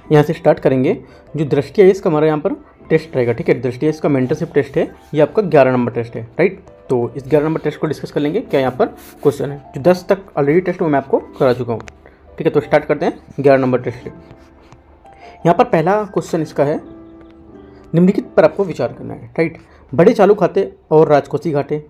यहाँ से स्टार्ट करेंगे। जो दृष्टि है इसका हमारा यहाँ पर टेस्ट रहेगा, ठीक है। दृष्टि इसका मेंटरशिप टेस्ट है, ये आपका 11 नंबर टेस्ट है, राइट। तो इस 11 नंबर टेस्ट को डिस्कस कर लेंगे। क्या यहाँ पर क्वेश्चन है, जो 10 तक ऑलरेडी टेस्ट वो मैं आपको करा चुका हूँ, ठीक है। तो स्टार्ट करते हैं 11 नंबर टेस्ट से। यहाँ पर पहला क्वेश्चन इसका है, निम्नलिखित पर आपको विचार करना है, राइट। बड़े चालू खाते और राजकोषीय घाटे,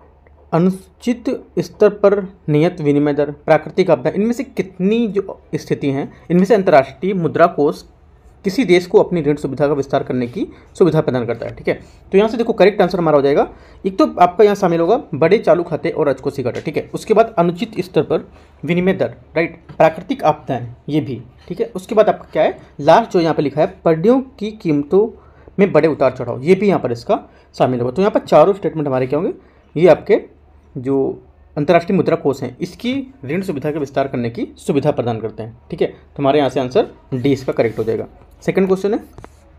अनुचित स्तर पर नियत विनिमय दर, प्राकृतिक आपदा, इनमें से कितनी जो स्थिति हैं, इनमें से अंतर्राष्ट्रीय मुद्रा कोष किसी देश को अपनी ऋण सुविधा का विस्तार करने की सुविधा प्रदान करता है, ठीक है। तो यहाँ से देखो करेक्ट आंसर हमारा हो जाएगा, एक तो आपका यहाँ शामिल होगा बड़े चालू खाते और राजकोषीय घाटे, ठीक है। उसके बाद अनुचित स्तर पर विनिमय दर, राइट। प्राकृतिक आपदाएं, ये भी, ठीक है। उसके बाद आपका क्या है, लास्ट जो यहाँ पर लिखा है, पड्डियों की कीमतों में बड़े उतार चढ़ाव, ये भी यहाँ पर इसका शामिल होगा। तो यहाँ पर चारों स्टेटमेंट हमारे क्या होंगे, ये आपके जो अंतर्राष्ट्रीय मुद्रा कोष हैं इसकी ऋण सुविधा का विस्तार करने की सुविधा प्रदान करते हैं, ठीक है। तो हमारे यहाँ से आंसर डी इसका करेक्ट हो जाएगा। सेकंड क्वेश्चन है,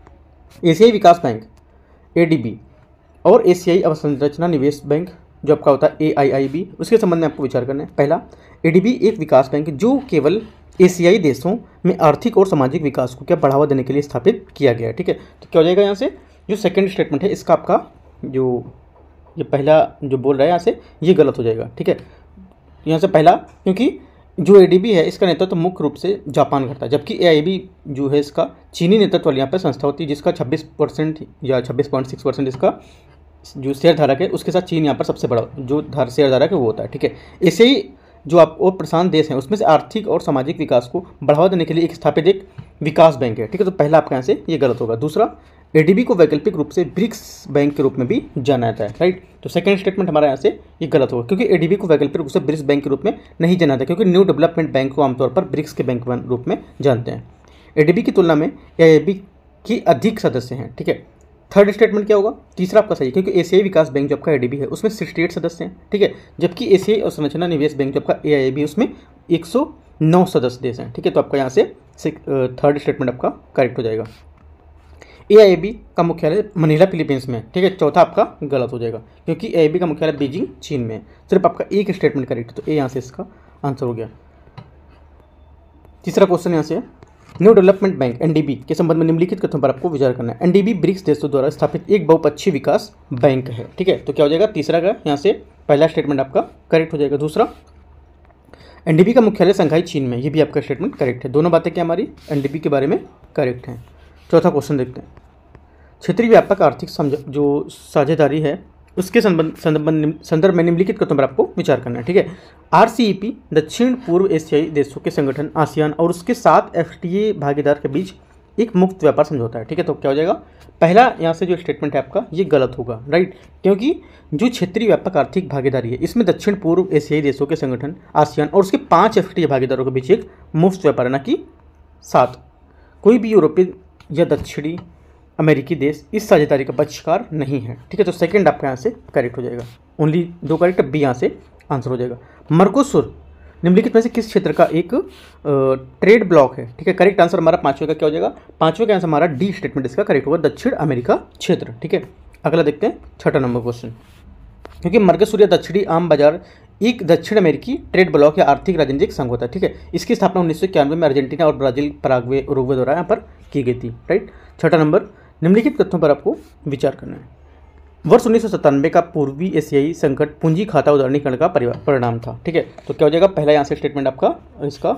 एशियाई विकास बैंक एडीबी और एशियाई अवसंरचना निवेश बैंक जो आपका होता है एआईआईबी, उसके संबंध में आपको विचार करना है। पहला, एडीबी एक विकास बैंक जो केवल एशियाई देशों में आर्थिक और सामाजिक विकास को क्या बढ़ावा देने के लिए स्थापित किया गया है, ठीक है। तो क्या हो जाएगा यहाँ से, जो सेकंड स्टेटमेंट है इसका आपका जो ये पहला जो बोल रहा है यहाँ से ये गलत हो जाएगा, ठीक है। यहाँ से पहला, क्योंकि जो एडीबी है इसका नेतृत्व मुख्य रूप से जापान करता है, जबकि एआईबी जो है इसका चीनी नेतृत्व वाली यहाँ पर संस्था होती है, जिसका 26% या 26.6% इसका जो शेयर धारक है उसके साथ चीन यहाँ पर सबसे बड़ा जो शेयर धारक है वो होता है, ठीक है। ऐसे ही जो आप और प्रशांत देश हैं उसमें से आर्थिक और सामाजिक विकास को बढ़ावा देने के लिए एक स्थापित एक विकास बैंक है, ठीक है। तो पहला आपका यहाँ से ये गलत होगा। दूसरा, एडीबी को वैकल्पिक रूप से ब्रिक्स बैंक के रूप में भी जाना जाता है, राइट। तो सेकंड स्टेटमेंट हमारा यहाँ से ये गलत होगा, क्योंकि एडीबी को वैकल्पिक रूप से ब्रिक्स बैंक के रूप में नहीं जाना जाता, क्योंकि न्यू डेवलपमेंट बैंक को आमतौर पर ब्रिक्स के बैंक के रूप में जानते हैं। एडीबी की तुलना में एआईबी की अधिक सदस्य हैं, ठीक है। थर्ड स्टेटमेंट क्या होगा, तीसरा आपका सही है, क्योंकि एशियाई विकास बैंक जो आपका एडीबी है उसमें 68 सदस्य हैं, ठीक है। जबकि एशियाई अवसंरचना निवेश बैंक जो आपका एआईबी है उसमें 109 सदस्य देश हैं, ठीक है। तो आपका यहाँ से थर्ड स्टेटमेंट आपका करेक्ट हो जाएगा। एआईबी का मुख्यालय मनीला फिलीपींस में, ठीक है। चौथा आपका गलत हो जाएगा, क्योंकि एआईबी का मुख्यालय बीजिंग चीन में है। सिर्फ आपका एक स्टेटमेंट करेक्ट, तो ए यहाँ से इसका आंसर हो गया। तीसरा क्वेश्चन यहाँ से, न्यू डेवलपमेंट बैंक एनडीबी के संबंध में निम्नलिखित कथनों पर आपको विचार करना है। एनडीबी ब्रिक्स देशों द्वारा स्थापित एक बहुपक्षीय विकास बैंक है, ठीक है। तो क्या हो जाएगा, तीसरा का यहाँ से पहला स्टेटमेंट आपका करेक्ट हो जाएगा। दूसरा, एनडीबी का मुख्यालय शंघाई चीन में, ये भी आपका स्टेटमेंट करेक्ट है। दोनों बातें क्या हमारी एनडीबी के बारे में करेक्ट हैं। चौथा क्वेश्चन देखते हैं, क्षेत्रीय व्यापक आर्थिक जो साझेदारी है उसके संदर्भ में निम्नलिखित कथनों पर आपको विचार करना है, ठीक है। आरसीईपी दक्षिण पूर्व एशियाई देशों के संगठन आसियान और उसके 7 एफटीए भागीदार के बीच एक मुक्त व्यापार समझौता है, ठीक है। तो क्या हो जाएगा, पहला यहाँ से जो स्टेटमेंट है आपका ये गलत होगा, राइट। क्योंकि जो क्षेत्रीय व्यापक आर्थिक भागीदारी है इसमें दक्षिण पूर्व एशियाई देशों के संगठन आसियान और उसके 5 एफटीए भागीदारों के बीच एक मुफ्त व्यापार है, ना कि 7। कोई भी यूरोपीय या दक्षिणी अमेरिकी देश इस साझेदारी का पक्षकार नहीं है, ठीक है। तो सेकंड आपका यहाँ से करेक्ट हो जाएगा, ओनली 2 करेक्ट, बी यहाँ से आंसर हो जाएगा। मर्कोसुर निम्नलिखित में से किस क्षेत्र का एक ट्रेड ब्लॉक है, ठीक है। करेक्ट आंसर हमारा पांचवें का क्या हो जाएगा, पांचवें का आंसर हमारा डी स्टेटमेंट इसका करेक्ट होगा, दक्षिण अमेरिका क्षेत्र, ठीक है। अगला देखते हैं छठा नंबर क्वेश्चन, क्योंकि मर्कोसुर या दक्षिणी आम बाजार एक दक्षिण अमेरिकी ट्रेड ब्लॉक या आर्थिक राजनीतिक संघ होता है, ठीक है। इसकी स्थापना 1991 में अर्जेंटीना और ब्राजील, पराग्वे, उरुग्वे द्वारा यहाँ पर की गई थी, राइट। छठा नंबर, निम्नलिखित तथ्यों पर आपको विचार करना है। वर्ष 1997 का पूर्वी एशियाई संकट पूंजी खाता उदारीकरण का परिणाम था, ठीक है। तो क्या हो जाएगा, पहला यहाँ से स्टेटमेंट आपका इसका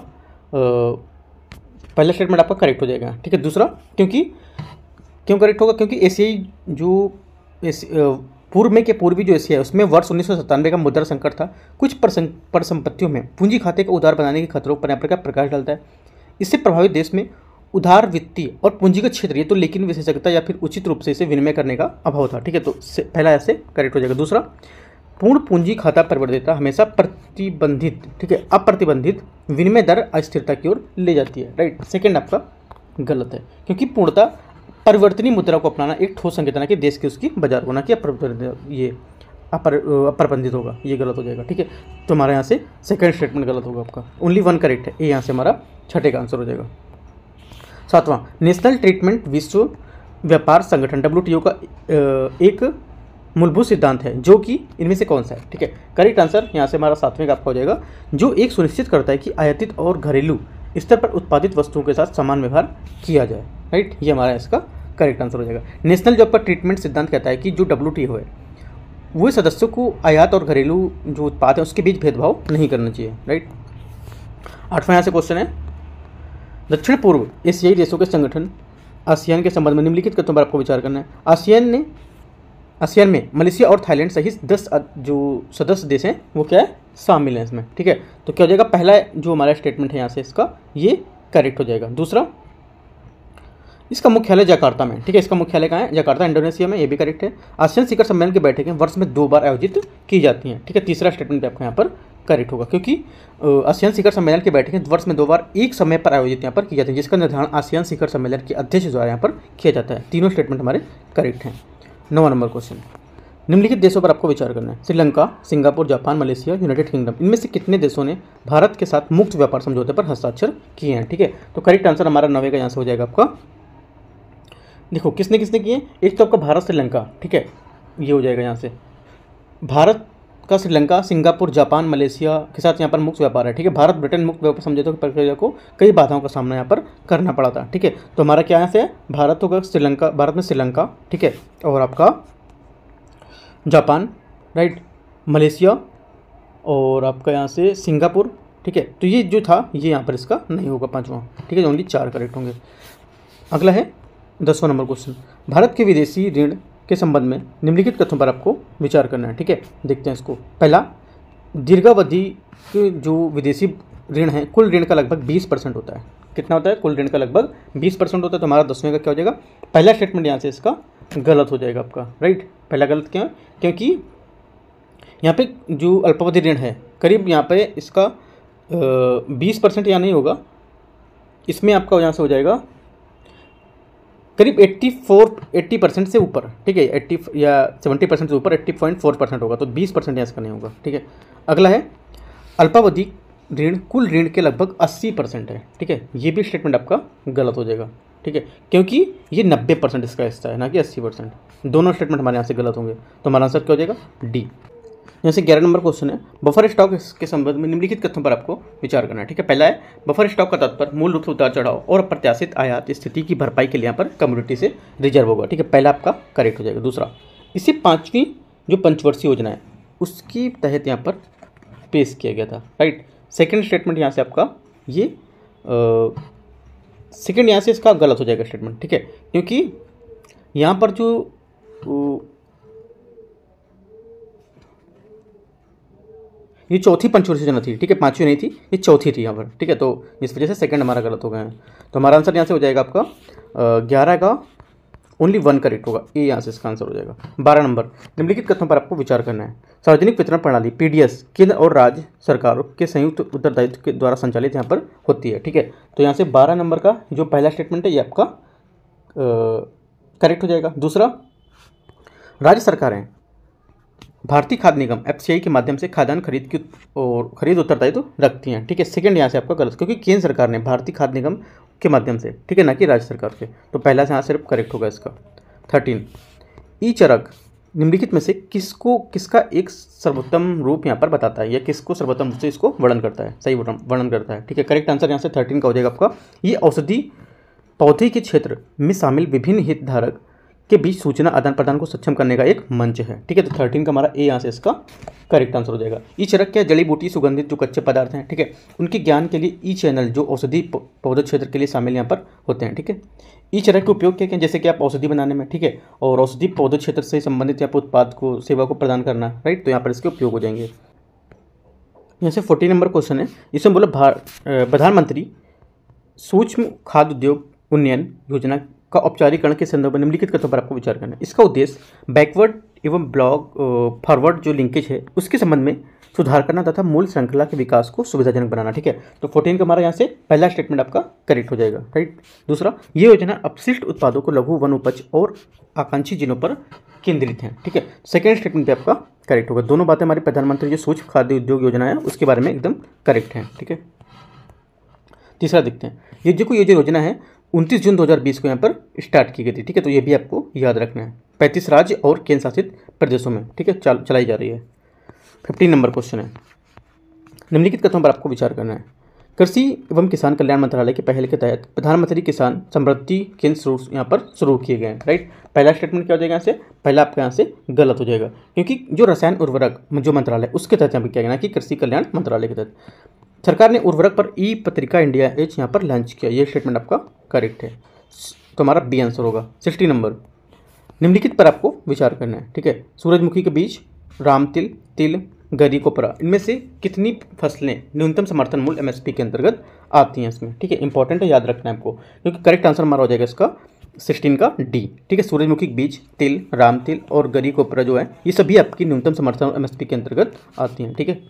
पहला स्टेटमेंट आपका करेक्ट हो जाएगा, ठीक है। दूसरा, क्यों करेक्ट होगा, क्योंकि एशियाई जो पूर्वी जो एशिया है उसमें वर्ष 1997 का मुद्रा संकट था। कुछ परिसंपत्तियों में पूंजी खाते को उधार बनाने के खतरों पर यहाँ पर प्रकाश डालता है। इससे प्रभावित देश में उधार वित्तीय और पूंजीगत क्षेत्र ये तो लेकिन विशेषज्ञता या फिर उचित रूप से इसे विनिमय करने का अभाव था, ठीक है। तो पहला ऐसे करेक्ट हो जाएगा। दूसरा, पूर्ण पूंजी खाता परिवर्तिता हमेशा प्रतिबंधित, ठीक है, अप्रतिबंधित विनिमय दर अस्थिरता की ओर ले जाती है, राइट। सेकंड आपका गलत है, क्योंकि पूर्णतः परिवर्तनीय मुद्रा को अपनाना एक ठोस संकेत है कि देश की उसकी बाजार होना कि अप्रबंधित होगा, ये गलत हो जाएगा, ठीक है। तो हमारे यहाँ से सेकंड स्टेटमेंट गलत होगा आपका, ओनली 1 करेक्ट है, ये यहाँ से हमारा छठे का आंसर हो जाएगा। सातवां, नेशनल ट्रीटमेंट विश्व व्यापार संगठन WTO का एक मूलभूत सिद्धांत है जो कि इनमें से कौन सा है, ठीक है। करेक्ट आंसर यहाँ से हमारा सातवें का आपका हो जाएगा, जो एक सुनिश्चित करता है कि आयातित और घरेलू स्तर पर उत्पादित वस्तुओं के साथ समान व्यवहार किया जाए, राइट। ये हमारा इसका करेक्ट आंसर हो जाएगा। नेशनल जॉब पर ट्रीटमेंट सिद्धांत कहता है कि जो WTO है वो सदस्यों को आयात और घरेलू जो उत्पाद है उसके बीच भेदभाव नहीं करना चाहिए, राइट। 8वां यहाँ से क्वेश्चन है, दक्षिण पूर्व एशियाई देशों के संगठन आसियान के संबंध में निम्नलिखित तथ्यों पर आपको विचार करना है। आसियान में मलेशिया और थाईलैंड सहित 10 जो सदस्य देश हैं वो क्या है, शामिल हैं इसमें, ठीक है। तो क्या हो जाएगा, पहला जो हमारा स्टेटमेंट है यहाँ से इसका ये करेक्ट हो जाएगा। दूसरा, इसका मुख्यालय जकार्ता में, ठीक है। इसका मुख्यालय कहाँ है, जकार्ता इंडोनेशिया में, ये भी करेक्ट है। आसियान शिखर सम्मेलन की बैठकें वर्ष में 2 बार आयोजित की जाती हैं, ठीक है। तीसरा स्टेटमेंट आपका यहाँ पर करेक्ट होगा, क्योंकि आसियान शिखर सम्मेलन की बैठकें वर्ष में 2 बार एक समय पर आयोजित यहाँ पर की जाती है, जिसका निर्धारण आसियान शिखर सम्मेलन के अध्यक्ष द्वारा यहाँ पर किया जाता है। तीनों स्टेटमेंट हमारे करेक्ट हैं। 9वां नंबर क्वेश्चन, निम्नलिखित देशों पर आपको विचार करना है। Sri Lanka, Singapore, Japan, Malaysia, United Kingdom, इनमें से कितने देशों ने भारत के साथ मुक्त व्यापार समझौते पर हस्ताक्षर किए हैं, ठीक है। तो करेक्ट आंसर हमारा 9वें का यहाँ से हो जाएगा आपका। देखो किसने किसने किए, एक तो आपका भारत, श्रीलंका, ठीक है, ये हो जाएगा यहाँ से। भारत का श्रीलंका, सिंगापुर, जापान, मलेशिया के साथ यहाँ पर मुक्त व्यापार है, ठीक है। भारत ब्रिटेन मुक्त व्यापार समझौते की प्रक्रिया को कई बाधाओं का सामना यहाँ पर करना पड़ा था, ठीक है। तो हमारा क्या यहाँ से है, भारत होगा श्रीलंका, भारत में श्रीलंका, ठीक है, और आपका जापान, राइट, मलेशिया और आपका यहाँ से सिंगापुर, ठीक है। तो ये जो था ये यहाँ पर इसका नहीं होगा 5वां, ठीक है। ओनली 4 करेक्ट होंगे। अगला है 10वां नंबर क्वेश्चन, भारत के विदेशी ऋण के संबंध में निम्नलिखित तथ्यों पर आपको विचार करना है, ठीक है। देखते हैं इसको। पहला, दीर्घावधि के जो विदेशी ऋण है कुल ऋण का लगभग 20% होता है। कितना होता है, कुल ऋण का लगभग 20% होता है। तो हमारा 10वें का क्या हो जाएगा, पहला स्टेटमेंट यहाँ से इसका गलत हो जाएगा आपका, राइट। पहला गलत क्यों, क्योंकि यहाँ पे जो अल्पावधि ऋण है करीब यहाँ पे इसका 20% यहाँ नहीं होगा, इसमें आपका यहाँ से हो जाएगा करीब 80% से ऊपर, ठीक है। 80 या 70% से ऊपर 80.4% होगा, तो 20% यहाँ इसका नहीं होगा, ठीक है। अगला है, अल्पावधि ऋण कुल ऋण के लगभग 80% है, ठीक है। ये भी स्टेटमेंट आपका गलत हो जाएगा, ठीक है, क्योंकि ये 90% इसका हिस्सा है, ना कि 80%। दोनों स्टेटमेंट हमारे यहाँ से गलत होंगे। तो हमारा आंसर क्या हो जाएगा, डी। यहाँ से 11 नंबर क्वेश्चन है, बफर स्टॉक के संबंध में निम्नलिखित तथ्यों पर आपको विचार करना है, ठीक है। पहला है, बफर स्टॉक का तात्पर्य मूल रूप से उतार चढ़ाव और अप्रत्याशित आयात स्थिति की भरपाई के लिए यहाँ पर कम्युनिटी से रिजर्व होगा, ठीक है। पहला आपका करेक्ट हो जाएगा। दूसरा, इसी 5वीं जो पंचवर्षीय योजना है उसकी तहत यहाँ पर पेश किया गया था, राइट। सेकेंड स्टेटमेंट यहाँ से आपका ये सेकेंड यहाँ से इसका गलत हो जाएगा स्टेटमेंट, ठीक है, क्योंकि यहाँ पर जो ये चौथी पंचवर्षीय योजना थी, ठीक है, 5वीं नहीं थी, ये चौथी थी यहाँ पर, ठीक है। तो इस वजह से सेकंड हमारा गलत हो गया है। तो हमारा आंसर यहाँ से हो जाएगा आपका 11 का ओनली 1 करेक्ट होगा, ये यहाँ से इसका आंसर हो जाएगा। 12 नंबर, निम्नलिखित कथनों पर आपको विचार करना है। सार्वजनिक वितरण प्रणाली PDS केंद्र और राज्य सरकारों के संयुक्त उत्तरदायित्व के द्वारा संचालित यहाँ पर होती है, ठीक है। तो यहाँ से 12 नंबर का जो पहला स्टेटमेंट है ये आपका करेक्ट हो जाएगा। दूसरा, राज्य सरकारें भारतीय खाद्य निगम FCI के माध्यम से खाद्यान्न खरीद उत्तरदायित्व रखती हैं, ठीक है। सेकंड यहाँ से आपका गलत, क्योंकि केंद्र सरकार ने भारतीय खाद्य निगम के माध्यम से, ठीक है, ना कि राज्य सरकार के। तो पहला से यहाँ सिर्फ करेक्ट होगा इसका। 13, ई चरक निम्नलिखित में से किसका एक सर्वोत्तम रूप यहाँ पर बताता है, या किसको सर्वोत्तम रूप से इसको वर्णन करता है, सही वर्णन करता है, ठीक है। करेक्ट आंसर यहाँ से 13 का हो जाएगा आपका। ये औषधि पौधे के क्षेत्र में शामिल विभिन्न हितधारक के बीच सूचना आदान प्रदान को सक्षम करने का एक मंच है, ठीक है। तो 13 का हमारा ए यहाँ से इसका करेक्ट आंसर हो जाएगा। ई चरक क्या, जड़ी बूटी सुगंधित जो कच्चे पदार्थ हैं, ठीक है, उनके ज्ञान के लिए ई चैनल जो औषधि पौधे क्षेत्र के लिए शामिल यहाँ पर होते हैं, ठीक है। ई चरक के उपयोग क्या क्या, जैसे कि आप औषधि बनाने में, ठीक है, और औषधि पौधे क्षेत्र से संबंधित यहाँ पर उत्पाद को सेवा को प्रदान करना, राइट। तो यहाँ पर इसके उपयोग हो जाएंगे। यहाँ से 14 नंबर क्वेश्चन है, इसमें बोला प्रधानमंत्री सूक्ष्म खाद्य उद्योग उन्नयन योजना का औपचारिकरण के संदर्भ में निम्नलिखित कथनों पर आपको विचार करना है। इसका उद्देश्य बैकवर्ड एवं फॉरवर्ड जो लिंकेज है उसके संबंध में सुधार करना तथा मूल श्रृंखला के विकास को सुविधाजनक बनाना, ठीक है। तो 14 का हमारा यहाँ से पहला स्टेटमेंट आपका करेक्ट हो जाएगा, राइट। दूसरा, ये योजना अपशिष्ट उत्पादों को लघु वन उपज और आकांक्षी जिलों पर केंद्रित है, ठीक है। सेकेंड स्टेटमेंट आपका करेक्ट होगा। दोनों बातें हमारी प्रधानमंत्री जो सूक्ष्म खाद्य उद्योग योजना है उसके बारे में एकदम करेक्ट है, ठीक है। तीसरा देखते हैं, ये जो योजना है 29 जून 2020 को यहाँ पर स्टार्ट की गई थी, ठीक है। तो ये भी आपको याद रखना है। 35 राज्य और केंद्र शासित प्रदेशों में, ठीक है, चलाई जा रही है। 15 नंबर क्वेश्चन है, निम्नलिखित कथनों पर आपको विचार करना है। कृषि एवं किसान कल्याण मंत्रालय के पहल के तहत प्रधानमंत्री किसान समृद्धि केंद्र यहाँ पर शुरू किए गए हैं, राइट। पहला स्टेटमेंट क्या हो जाएगा यहाँ से, पहला आपका यहाँ से गलत हो जाएगा, क्योंकि जो रसायन उर्वरक जो मंत्रालय उसके तहत यहाँ पर किया गया ना कि कृषि कल्याण मंत्रालय के तहत सरकार ने उर्वरक पर ई पत्रिका इंडिया एज यहाँ पर लॉन्च किया। ये स्टेटमेंट आपका करेक्ट है, तो हमारा बी आंसर होगा। 60 नंबर, निम्नलिखित पर आपको विचार करना है, ठीक है। सूरजमुखी के बीज, रामतिल, तिल, गरी, कोपरा, इनमें से कितनी फसलें न्यूनतम समर्थन मूल्य एमएसपी के अंतर्गत आती हैं इसमें, ठीक है। इंपॉर्टेंट है, याद रखना है आपको, क्योंकि करेक्ट आंसर हमारा हो जाएगा इसका 16 का डी, ठीक है। सूरजमुखी के बीज, तिल, रामतिल और गरी, कोपरा जो है ये सभी आपकी न्यूनतम समर्थन एमएसपी के अंतर्गत आती हैं, ठीक है।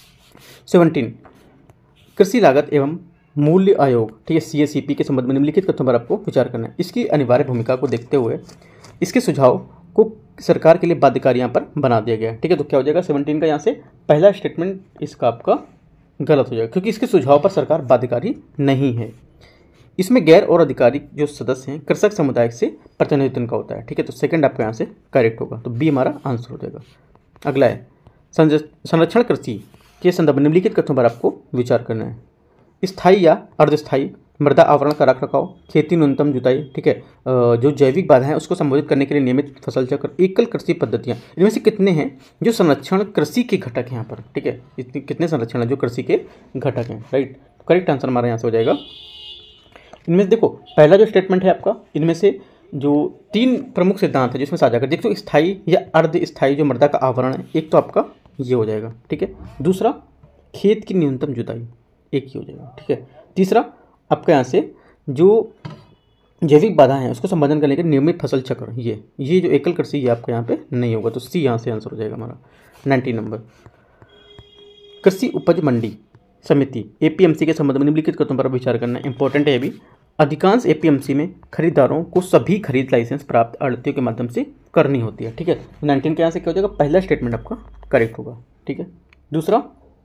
17, कृषि लागत एवं मूल्य आयोग, ठीक है, सीएसीपी के संबंध में निम्नलिखित तथ्यों पर आपको विचार करना है। इसकी अनिवार्य भूमिका को देखते हुए इसके सुझाव को सरकार के लिए बाध्यकारी यहाँ पर बना दिया गया है, ठीक है। तो क्या हो जाएगा 17 का यहाँ से पहला स्टेटमेंट इसका आपका गलत हो जाएगा, क्योंकि इसके सुझाव पर सरकार बाध्यकारी नहीं है। इसमें गैर और अधिकारी जो सदस्य हैं कृषक समुदाय से प्रतिनिधित्व का होता है, ठीक है। तो सेकंड आपका यहाँ से करेक्ट होगा, तो बी हमारा आंसर हो जाएगा। अगला है संरक्षण कृषि के संदर्भ में निम्नलिखित कथनों पर आपको विचार करना है। स्थायी या अर्धस्थायी मृदा आवरण का रख रखाव, खेती न्यूनतम जुताई, ठीक है, जो जैविक बाधाएं उसको संबोधित करने के लिए नियमित फसल चक्र, एकल कृषि पद्धतियां, इनमें से कितने हैं जो संरक्षण कृषि के घटक हैं यहाँ पर, ठीक है। इतने कितने संरक्षण है जो कृषि के घटक हैं, राइट। करेक्ट आंसर हमारा यहाँ से हो जाएगा। इनमें से देखो पहला जो स्टेटमेंट है आपका, इनमें से जो 3 प्रमुख सिद्धांत है जिसमें साझा कर देखो, स्थायी या अर्ध स्थायी जो मृदा का आवरण है, एक तो आपका ये हो जाएगा, ठीक है। दूसरा खेत की न्यूनतम जुताई, एक ही हो जाएगा, ठीक है। तीसरा आपका यहाँ से जो जैविक बाधा है उसको संबोधन करने के नियमित फसल चक्र, ये जो एकल कृषि ये आपका यहाँ पे नहीं होगा, तो सी यहाँ से आंसर हो जाएगा हमारा। 90 नंबर, कृषि उपज मंडी समिति एपीएमसी के संबंध में निम्नलिखित कथनों पर विचार करना इंपॉर्टेंट है। ये भी अधिकांश एपीएमसी में खरीदारों को सभी खरीद लाइसेंस प्राप्त आड़तियों के माध्यम से करनी होती है, ठीक है। 19 के यहाँ से क्या हो जाएगा, पहला स्टेटमेंट आपका करेक्ट होगा, ठीक है। दूसरा,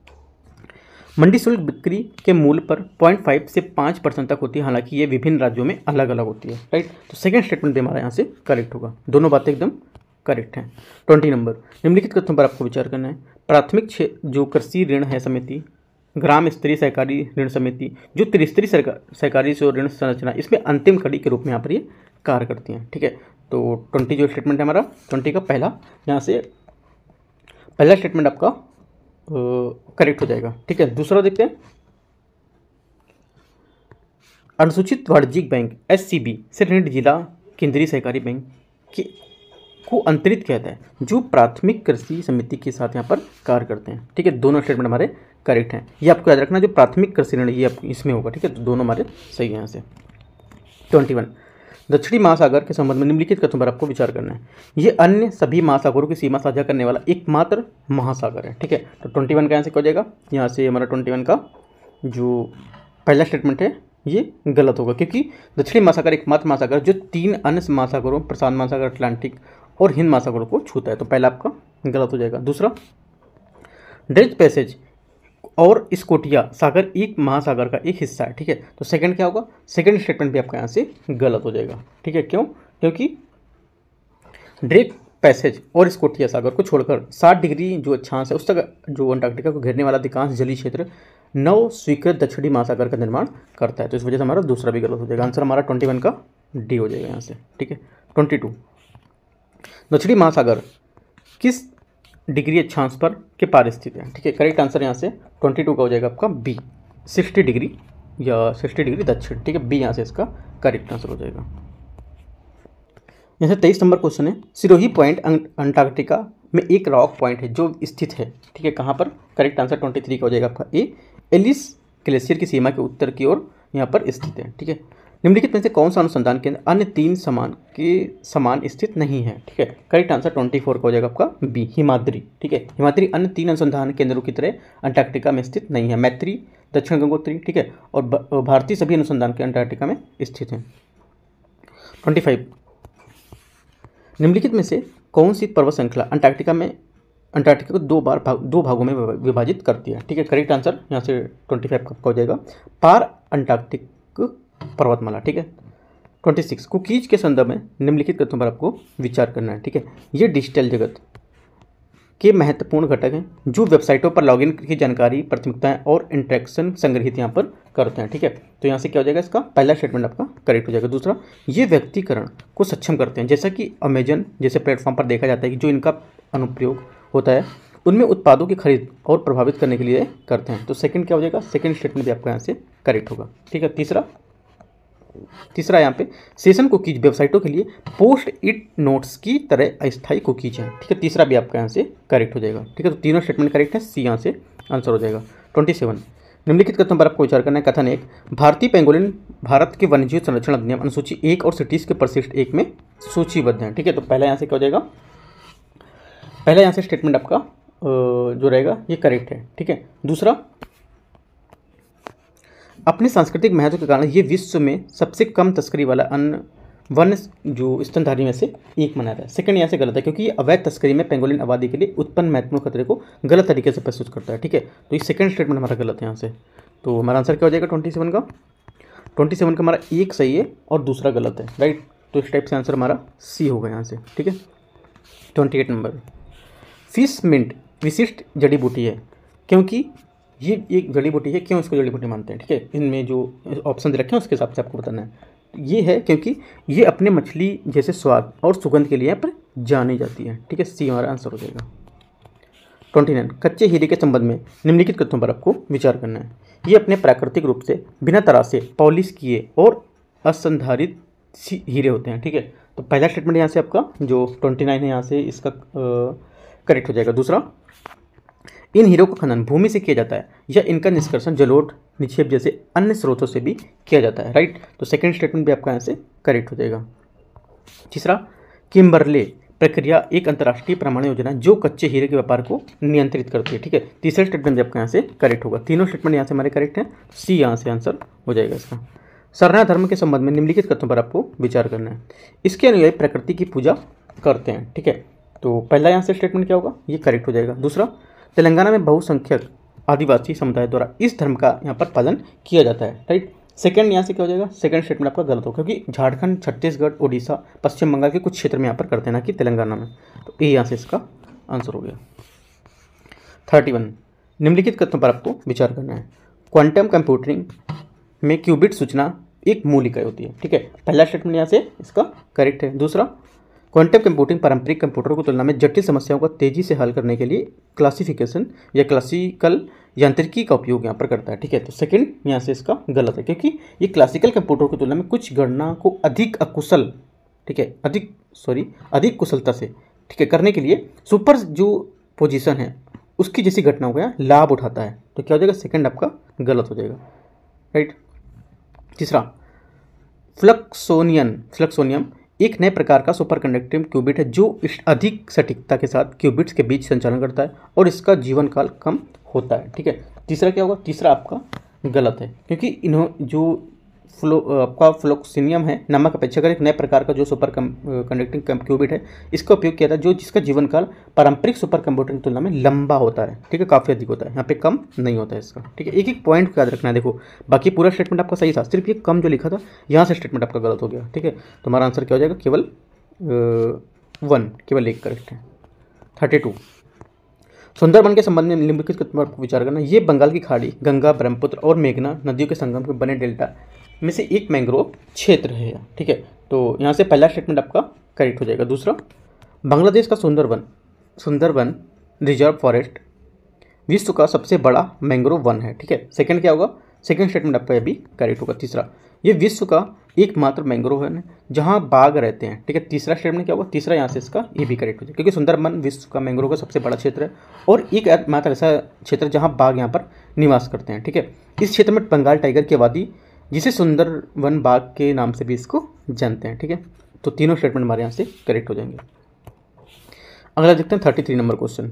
मंडी शुल्क बिक्री के मूल्य पर 0.5 से 5% तक होती है, हालांकि ये विभिन्न राज्यों में अलग अलग होती है, राइट। तो सेकंड स्टेटमेंट भी हमारा यहाँ से करेक्ट होगा, दोनों बातें एकदम करेक्ट हैं। 20 नंबर, निम्नलिखित कथनों पर आपको विचार करना है। प्राथमिक जो कृषि ऋण है समिति, ग्राम स्तरीय सहकारी ऋण समिति, जो त्रिस्तरीय सहकारी जो ऋण संरचना, इसमें अंतिम कड़ी के रूप में यहाँ पर ये कार्य करती हैं, ठीक है। तो 20 जो स्टेटमेंट है हमारा, 20 का पहला यहाँ से पहला स्टेटमेंट आपका करेक्ट हो जाएगा, ठीक है। दूसरा देखते हैं, अनुसूचित वाणिज्यिक बैंक एससीबी से ऋण जिला केंद्रीय सहकारी बैंक को अंतरित किया जाता है जो प्राथमिक कृषि समिति के साथ यहाँ पर कार्य करते हैं, ठीक है। दोनों स्टेटमेंट हमारे करेक्ट हैं, ये आपको याद रखना, जो प्राथमिक कृषि ऋण ये इसमें होगा, ठीक है। तो दोनों हमारे सही है यहाँ से। 21, दक्षिणी महासागर के संबंध में निम्नलिखित कथनों पर आपको विचार करना है। ये अन्य सभी महासागरों की सीमा साझा करने वाला एकमात्र महासागर है, ठीक है। तो 21 का यहाँ से क्या हो जाएगा, यहाँ से हमारा 21 का जो पहला स्टेटमेंट है ये गलत होगा, क्योंकि दक्षिणी महासागर एकमात्र महासागर जो 3 अन्य महासागरों प्रशांत महासागर, अटलांटिक और हिंद महासागरों को छूता है, तो पहला आपका गलत हो जाएगा। दूसरा, ड्रेज पैसेज और स्कोटिया सागर एक महासागर का एक हिस्सा है, ठीक है। तो सेकंड क्या होगा, सेकंड स्टेटमेंट भी आपका यहाँ से गलत हो जाएगा, ठीक है। क्यों, क्योंकि ड्रेक पैसेज और स्कोटिया सागर को छोड़कर 60 डिग्री जो अक्षांश है उस तक जो अंटार्कटिका को घेरने वाला अधिकांश जलीय क्षेत्र नव स्वीकृत दक्षिणी महासागर का निर्माण करता है, तो इस वजह से हमारा दूसरा भी गलत हो जाएगा। आंसर हमारा 21 का डी हो जाएगा यहाँ से, ठीक है। 22, दक्षिणी महासागर किस डिग्री अक्षांश पर के पार स्थित है, ठीक है। करेक्ट आंसर यहाँ से 22 का हो जाएगा आपका बी, 60 डिग्री या 60 डिग्री दक्षिण, ठीक है। बी यहाँ से इसका करेक्ट आंसर हो जाएगा। यहाँ से 23 नंबर क्वेश्चन है, सिरोही पॉइंट अंटार्कटिका में एक रॉक पॉइंट है जो स्थित है, ठीक है, कहाँ पर। करेक्ट आंसर 23 का हो जाएगा आपका ए, एलिस ग्लेशियर की सीमा के उत्तर की ओर यहाँ पर स्थित है, ठीक है। निम्नलिखित में से कौन सा अनुसंधान केंद्र अन्य 3 समान स्थित नहीं है, ठीक है। करेक्ट आंसर 24 का हो जाएगा आपका बी, हिमाद्री, ठीक है। हिमाद्री अन्य 3 अनुसंधान केंद्रों की तरह अंटार्कटिका में स्थित नहीं है। मैत्री, दक्षिण गंगोत्री, ठीक है, और भारतीय सभी अनुसंधान के अंटार्कटिका में स्थित हैं। 25, निम्नलिखित में से कौन सी पर्वत श्रृंखला अंटार्कटिका को दो भागों में विभाजित करती है, ठीक है। करेक्ट आंसर यहाँ से 25 का हो जाएगा पार अंटार्कटिक पर्वतमाला, ठीक है। 26, कुकीज के संदर्भ में निम्नलिखित कथनों पर आपको विचार करना है, ठीक है। ये डिजिटल जगत के महत्वपूर्ण घटक हैं जो वेबसाइटों पर लॉगिन की जानकारी, प्राथमिकताएं और इंटरेक्शन संग्रहित यहाँ पर करते हैं। ठीक है, तो यहाँ से क्या हो जाएगा, इसका पहला स्टेटमेंट आपका करेक्ट हो जाएगा। दूसरा, ये व्यक्तिकरण को सक्षम करते हैं, जैसा कि अमेजन जैसे प्लेटफॉर्म पर देखा जाता है कि जो इनका अनुप्रयोग होता है उनमें उत्पादों की खरीद और प्रभावित करने के लिए करते हैं। तो सेकंड क्या हो जाएगा, सेकंड स्टेटमेंट भी आपका यहाँ से करेक्ट होगा। ठीक है, तीसरा यहाँ पे सेशन कुकीज वेबसाइटों के लिए पोस्ट इट नोट्स की तरह अस्थायी कुकीज हैं। ठीक है, तीसरा भी आपका यहाँ से करेक्ट हो जाएगा। ठीक है, तो तीनों स्टेटमेंट करेक्ट है, सी यहाँ से आंसर हो जाएगा। 27 निम्नलिखित कथनों पर आपको विचार करना है। कथन 1, भारतीय पेंगोलिन भारत के वन्यजीव संरक्षण अधिनियम अनुसूची 1 और सिटीज के परिशिष्ट 1 में सूचीबद्ध हैं। ठीक है, तो पहला यहाँ से क्या हो जाएगा, पहला यहाँ से स्टेटमेंट आपका जो रहेगा ये करेक्ट है। ठीक है, दूसरा, अपने सांस्कृतिक महत्व के कारण ये विश्व में सबसे कम तस्करी वाला वन्य जो स्तनधारी में से एक माना जाता है। सेकंड यहाँ से गलत है, क्योंकि ये अवैध तस्करी में पेंगोलिन आबादी के लिए उत्पन्न महत्वपूर्ण खतरे को गलत तरीके से प्रस्तुत करता है। ठीक है, तो ये सेकंड स्टेटमेंट हमारा गलत है यहाँ से। तो हमारा आंसर क्या हो जाएगा 27 का, 27 का हमारा एक सही है और दूसरा गलत है, राइट। तो इस टाइप से आंसर हमारा सी होगा यहाँ से। ठीक है, 28 नंबर, फिश मिंट विशिष्ट जड़ी बूटी है क्योंकि ये एक जड़ी बूटी है, क्यों इसको जड़ी बूटी मानते हैं। ठीक है, इनमें जो ऑप्शन दे रखे हैं उसके हिसाब से आपको बताना है। ये है क्योंकि ये अपने मछली जैसे स्वाद और सुगंध के लिए यहाँ पर जानी जाती है। ठीक है, सी हमारा आंसर हो जाएगा। 29 कच्चे हीरे के संबंध में निम्नलिखित कथनों पर आपको विचार करना है। ये अपने प्राकृतिक रूप से बिना तराशे, पॉलिश किए और असंधारित हीरे होते हैं। ठीक है, तो पहला स्टेटमेंट यहाँ से आपका जो 29 है यहाँ से इसका करेक्ट हो जाएगा। दूसरा, इन हीरों का खनन भूमि से किया जाता है या इनका निष्कर्षण जलोढ़ निक्षेप जैसे अन्य स्रोतों से भी किया जाता है, राइट। तो सेकंड स्टेटमेंट भी आपका यहाँ से करेक्ट हो जाएगा। तीसरा, किम्बरले प्रक्रिया एक अंतर्राष्ट्रीय प्रमाणन योजना जो कच्चे हीरे के व्यापार को नियंत्रित करती है। ठीक है, तीसरा स्टेटमेंट भी आपका यहाँ से करेक्ट होगा। तीनों स्टेटमेंट यहाँ से हमारे करेक्ट हैं, सी यहाँ से आंसर हो जाएगा इसका। सरना धर्म के संबंध में निम्नलिखित कथनों पर आपको विचार करना है। इसके अनुयायी प्रकृति की पूजा करते हैं। ठीक है, तो पहला यहाँ से स्टेटमेंट क्या होगा, ये करेक्ट हो जाएगा। दूसरा, तेलंगाना में बहुसंख्यक आदिवासी समुदाय द्वारा इस धर्म का यहाँ पर पालन किया जाता है, राइट। सेकंड यहाँ से क्या हो जाएगा, सेकंड स्टेटमेंट आपका गलत होगा क्योंकि झारखंड, छत्तीसगढ़, उड़ीसा, पश्चिम बंगाल के कुछ क्षेत्र में यहाँ पर करते हैं, ना कि तेलंगाना में। तो ये यहाँ से इसका आंसर हो गया। 31 निम्नलिखित कथनों पर आपको विचार करना है। क्वांटम कंप्यूटिंग में क्यूबिट सूचना एक मूल इकाई होती है। ठीक है, पहला स्टेटमेंट यहाँ से इसका करेक्ट है। दूसरा, क्वांटम कंप्यूटिंग पारंपरिक कंप्यूटरों की तुलना में जटिल समस्याओं को तेजी से हल करने के लिए क्लासिफिकेशन या क्लासिकल यांत्रिकी का उपयोग यहाँ पर करता है। ठीक है, तो सेकंड यहाँ से इसका गलत है क्योंकि ये क्लासिकल कंप्यूटर की तुलना में कुछ गणना को अधिक अकुशल, ठीक है, अधिक कुशलता से, ठीक है, करने के लिए सुपर जो पोजीशन है उसकी जैसी घटनाओं का लाभ उठाता है। तो क्या हो जाएगा, सेकंड आपका गलत हो जाएगा, राइट। तीसरा, फ्लक्सोनियम एक नए प्रकार का सुपर कंडक्टिव क्यूबिट है जो अधिक सटीकता के साथ क्यूबिट्स के बीच संचालन करता है और इसका जीवन काल कम होता है। ठीक है, तीसरा क्या होगा, तीसरा आपका गलत है क्योंकि जो आपका फ्लक्सोनियम है नामक अपेक्षाकृत एक नए प्रकार का जो सुपर कंडक्टिंग क्यूबिट है इसका उपयोग किया था जिसका जीवन काल पारंपरिक सुपर कंप्यूटर की तुलना में लंबा होता है। ठीक है, काफ़ी अधिक होता है, यहाँ पे कम नहीं होता है इसका। ठीक है, एक एक पॉइंट को याद रखना है। देखो बाकी पूरा स्टेटमेंट आपका सही था, सिर्फ ये कम जो लिखा था यहाँ से स्टेटमेंट आपका गलत हो गया। ठीक है, तो हमारा आंसर क्या हो जाएगा, केवल 1, केवल एक करेक्ट है। 32 सुंदरबन के संबंध में निम्नलिखित कथनों पर विचार करना। ये बंगाल की खाड़ी, गंगा, ब्रह्मपुत्र और मेघना नदियों के संगम के बने डेल्टा में से एक मैंग्रोव क्षेत्र है। ठीक है, तो यहाँ से पहला स्टेटमेंट आपका करेक्ट हो जाएगा। दूसरा, बांग्लादेश का सुंदरबन रिजर्व फॉरेस्ट विश्व का सबसे बड़ा मैंग्रोव वन है। ठीक है, सेकंड क्या होगा, सेकंड स्टेटमेंट आपका ये भी करेक्ट होगा। तीसरा, ये विश्व का एकमात्र मैंग्रोव है जहाँ बाघ रहते हैं। ठीक है, तीसरा स्टेटमेंट क्या होगा, तीसरा यहाँ से इसका ये भी करेक्ट हो जाएगा क्योंकि सुंदरबन विश्व का मैंग्रोव का सबसे बड़ा क्षेत्र है और एक मात्र ऐसा क्षेत्र जहाँ बाघ यहाँ पर निवास करते हैं। ठीक है, इस क्षेत्र में बंगाल टाइगर की आबादी जिसे सुंदरबन बाघ के नाम से भी इसको जानते हैं। ठीक है, तो तीनों स्टेटमेंट हमारे यहाँ से करेक्ट हो जाएंगे। अगला देखते हैं 33 नंबर क्वेश्चन।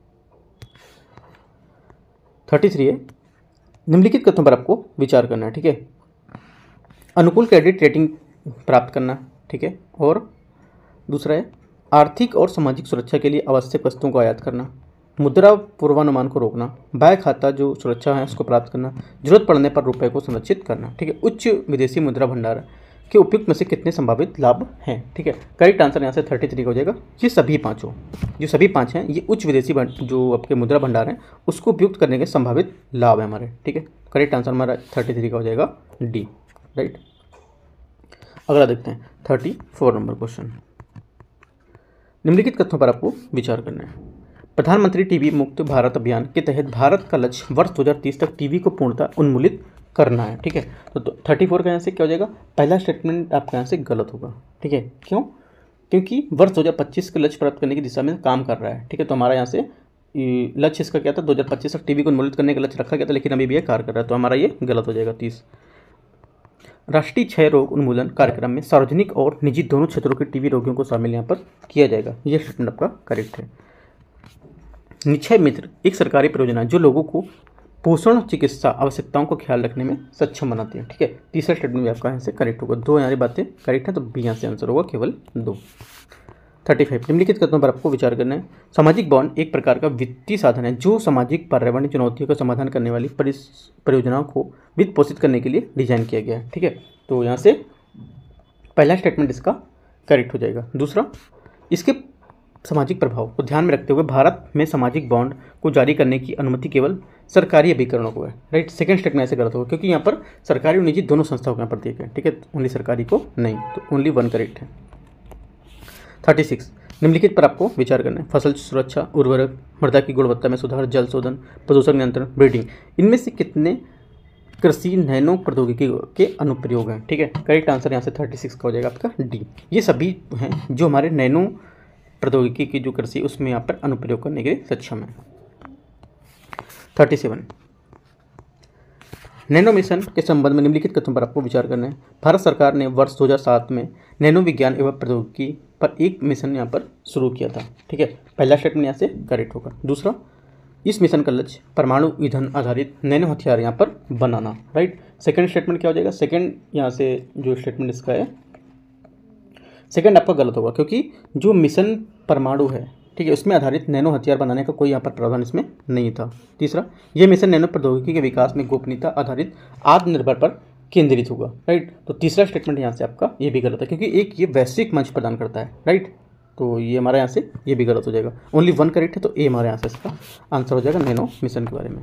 33 है, निम्नलिखित कथनों पर आपको विचार करना है। ठीक है, अनुकूल क्रेडिट रेटिंग प्राप्त करना। ठीक है, और दूसरा है आर्थिक और सामाजिक सुरक्षा के लिए आवश्यक वस्तुओं को आयात करना, मुद्रा पूर्वानुमान को रोकना, बाह्य खाता जो सुरक्षा है उसको प्राप्त करना, जरूरत पड़ने पर रुपए को संरक्षित करना। ठीक है, उच्च विदेशी मुद्रा भंडार के उपयुक्त में से कितने संभावित लाभ हैं। ठीक है, करेक्ट आंसर यहाँ से 33 का हो जाएगा। ये सभी पाँचों जो सभी पाँच हैं ये उच्च विदेशी जो आपके मुद्रा भंडार हैं उसको उपयुक्त करने के संभावित लाभ हैं हमारे। ठीक है, करेक्ट आंसर हमारा 33 का हो जाएगा डी। राइट, अगला देखते हैं 34 नंबर क्वेश्चन। निम्नलिखित कथनों पर आपको विचार करना है। प्रधानमंत्री टीबी मुक्त भारत अभियान के तहत भारत का लक्ष्य वर्ष 2030 तक टीबी को पूर्णतः उन्मूलित करना है। ठीक है, तो 34 का यहाँ से क्या हो जाएगा, पहला स्टेटमेंट आपका यहाँ से गलत होगा। ठीक है, क्यों? क्योंकि वर्ष 2025 के लक्ष्य प्राप्त करने की दिशा में काम कर रहा है। ठीक है, तो हमारा यहाँ से लक्ष्य इसका क्या था, 2025 तक टीबी को उन्मूलित करने का लक्ष्य रखा गया था, लेकिन अभी भी ये कार्य कर रहा है, तो हमारा ये गलत हो जाएगा 30। राष्ट्रीय क्षय रोग उन्मूलन कार्यक्रम में सार्वजनिक और निजी दोनों क्षेत्रों के टीबी रोगियों को शामिल यहाँ पर किया जाएगा। ये स्टेटमेंट आपका करेक्ट है। निक्षय मित्र एक सरकारी परियोजना जो लोगों को पोषण चिकित्सा आवश्यकताओं को ख्याल रखने में सक्षम बनाती है। ठीक है, तीसरा स्टेटमेंट भी आपका यहाँ से करेक्ट होगा। दो यहाँ बातें करेक्ट है, तो बी यहाँ से आंसर होगा केवल 2। 35 निम्नलिखित कथनों पर आपको विचार करना है। सामाजिक बॉन्ड एक प्रकार का वित्तीय साधन है जो सामाजिक पर्यावरणीय चुनौतियों का समाधान करने वाली परियोजनाओं को वित्त पोषित करने के लिए डिजाइन किया गया है। ठीक है, तो यहाँ से पहला स्टेटमेंट इसका करेक्ट हो जाएगा। दूसरा, इसके सामाजिक प्रभाव को ध्यान में रखते हुए भारत में सामाजिक बॉन्ड को जारी करने की अनुमति केवल सरकारी अभिकरणों को है। राइट, सेकंड स्टेटमेंट ऐसे गलत होगा क्योंकि यहाँ पर सरकारी और निजी दोनों संस्थाओं को यहाँ पर दिया गया है। ठीक है, ओनली सरकारी को नहीं, तो ओनली 1 करेक्ट है। 36 निम्नलिखित पर आपको विचार करना है। फसल सुरक्षा, उर्वरक, मृदा की गुणवत्ता में सुधार, जल शोधन, प्रदूषण नियंत्रण, ब्रीडिंग, इनमें से कितने कृषि नैनो प्रौद्योगिकी के अनुप्रयोग हैं। ठीक है, करेक्ट आंसर यहाँ से 36 का हो जाएगा आपका डी। ये सभी हैं जो हमारे नैनो प्रौद्योगिकी की जो कृषि उसमें यहाँ पर अनुप्रयोग करने के लिए सक्षम है। 37 नैनो मिशन के संबंध में निम्नलिखित कथनों पर आपको विचार करना है। भारत सरकार ने वर्ष 2007 में नैनो विज्ञान एवं प्रौद्योगिकी पर एक मिशन यहाँ पर शुरू किया था। ठीक है, पहला स्टेटमेंट यहाँ से करेक्ट होगा। दूसरा, इस मिशन का लक्ष्य परमाणु ईंधन आधारित नैनो हथियार यहाँ पर बनाना। राइट, सेकंड स्टेटमेंट क्या हो जाएगा, सेकंड यहाँ से जो स्टेटमेंट इसका है सेकंड आपका गलत होगा क्योंकि जो मिशन परमाणु है, ठीक है, उसमें आधारित नैनो हथियार बनाने का कोई यहाँ पर प्रावधान इसमें नहीं था। तीसरा, यह मिशन नैनो प्रौद्योगिकी के विकास में गोपनीयता आधारित आत्मनिर्भर पर केंद्रित होगा। राइट, तो तीसरा स्टेटमेंट यहाँ से आपका ये भी गलत है क्योंकि एक ये वैश्विक मंच प्रदान करता है। राइट, तो ये हमारे यहाँ से ये भी गलत हो जाएगा। ओनली 1 करेक्ट है, तो ए हमारे यहाँ से इसका आंसर हो जाएगा नैनो मिशन के बारे में।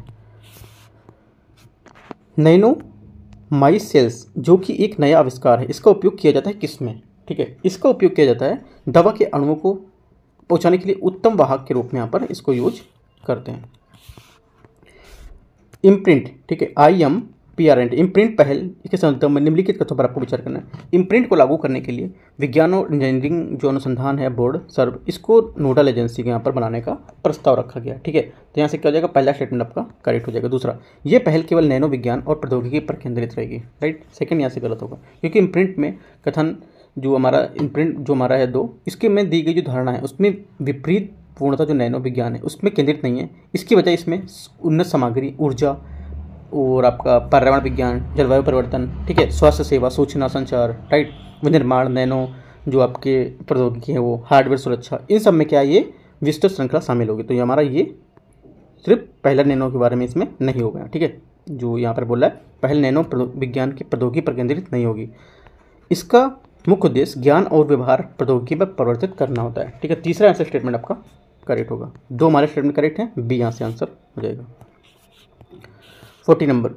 नैनो माइसेल्स जो कि एक नया आविष्कार है, इसका उपयोग किया जाता है किस में। ठीक है, इसका उपयोग किया जाता है दवा के अणुओं को पहुंचाने के लिए उत्तम वाहक के रूप में यहाँ पर इसको यूज करते हैं। इम्प्रिंट, ठीक है, IMPRINT इम्प्रिंट पहल के संदर्भ में निम्नलिखित कथनों पर आपको विचार करना है। इम्प्रिंट को लागू करने के लिए विज्ञान और इंजीनियरिंग जो अनुसंधान है बोर्ड सर्व इसको नोडल एजेंसी के यहाँ पर बनाने का प्रस्ताव रखा गया। ठीक है, तो यहाँ से क्या हो जाएगा, पहला स्टेटमेंट आपका करेक्ट हो जाएगा। दूसरा, ये पहल केवल नैनो विज्ञान और प्रौद्योगिकी पर केंद्रित रहेगी। राइट, सेकंड यहाँ से गलत होगा क्योंकि इम्प्रिंट में कथन जो हमारा इम्प्रिंट जो हमारा है 2 इसके में दी गई जो धारणा है उसमें विपरीत पूर्णतः जो नैनो विज्ञान है उसमें केंद्रित नहीं है। इसकी वजह इसमें उन्नत सामग्री, ऊर्जा और आपका पर्यावरण विज्ञान, जलवायु परिवर्तन, ठीक है, स्वास्थ्य सेवा, सूचना संचार, राइट, विनिर्माण, नैनो जो आपके प्रौद्योगिकी है वो, हार्डवेयर सुरक्षा, इन सब में क्या ये विस्तृत श्रृंखला शामिल होगी। तो ये हमारा ये सिर्फ पहला नैनो के बारे में इसमें नहीं होगा। ठीक है, जो यहाँ पर बोल रहा है पहले नैनो विज्ञान की प्रौद्योगिकी पर केंद्रित नहीं होगी। इसका मुख्य उद्देश्य ज्ञान और व्यवहार प्रौद्योगिकी पर परिवर्तित करना होता है। ठीक है, तीसरा आंसर स्टेटमेंट आपका करेक्ट होगा। 2 हमारे स्टेटमेंट करेक्ट है, बी यहाँ से आंसर हो जाएगा। 40 नंबर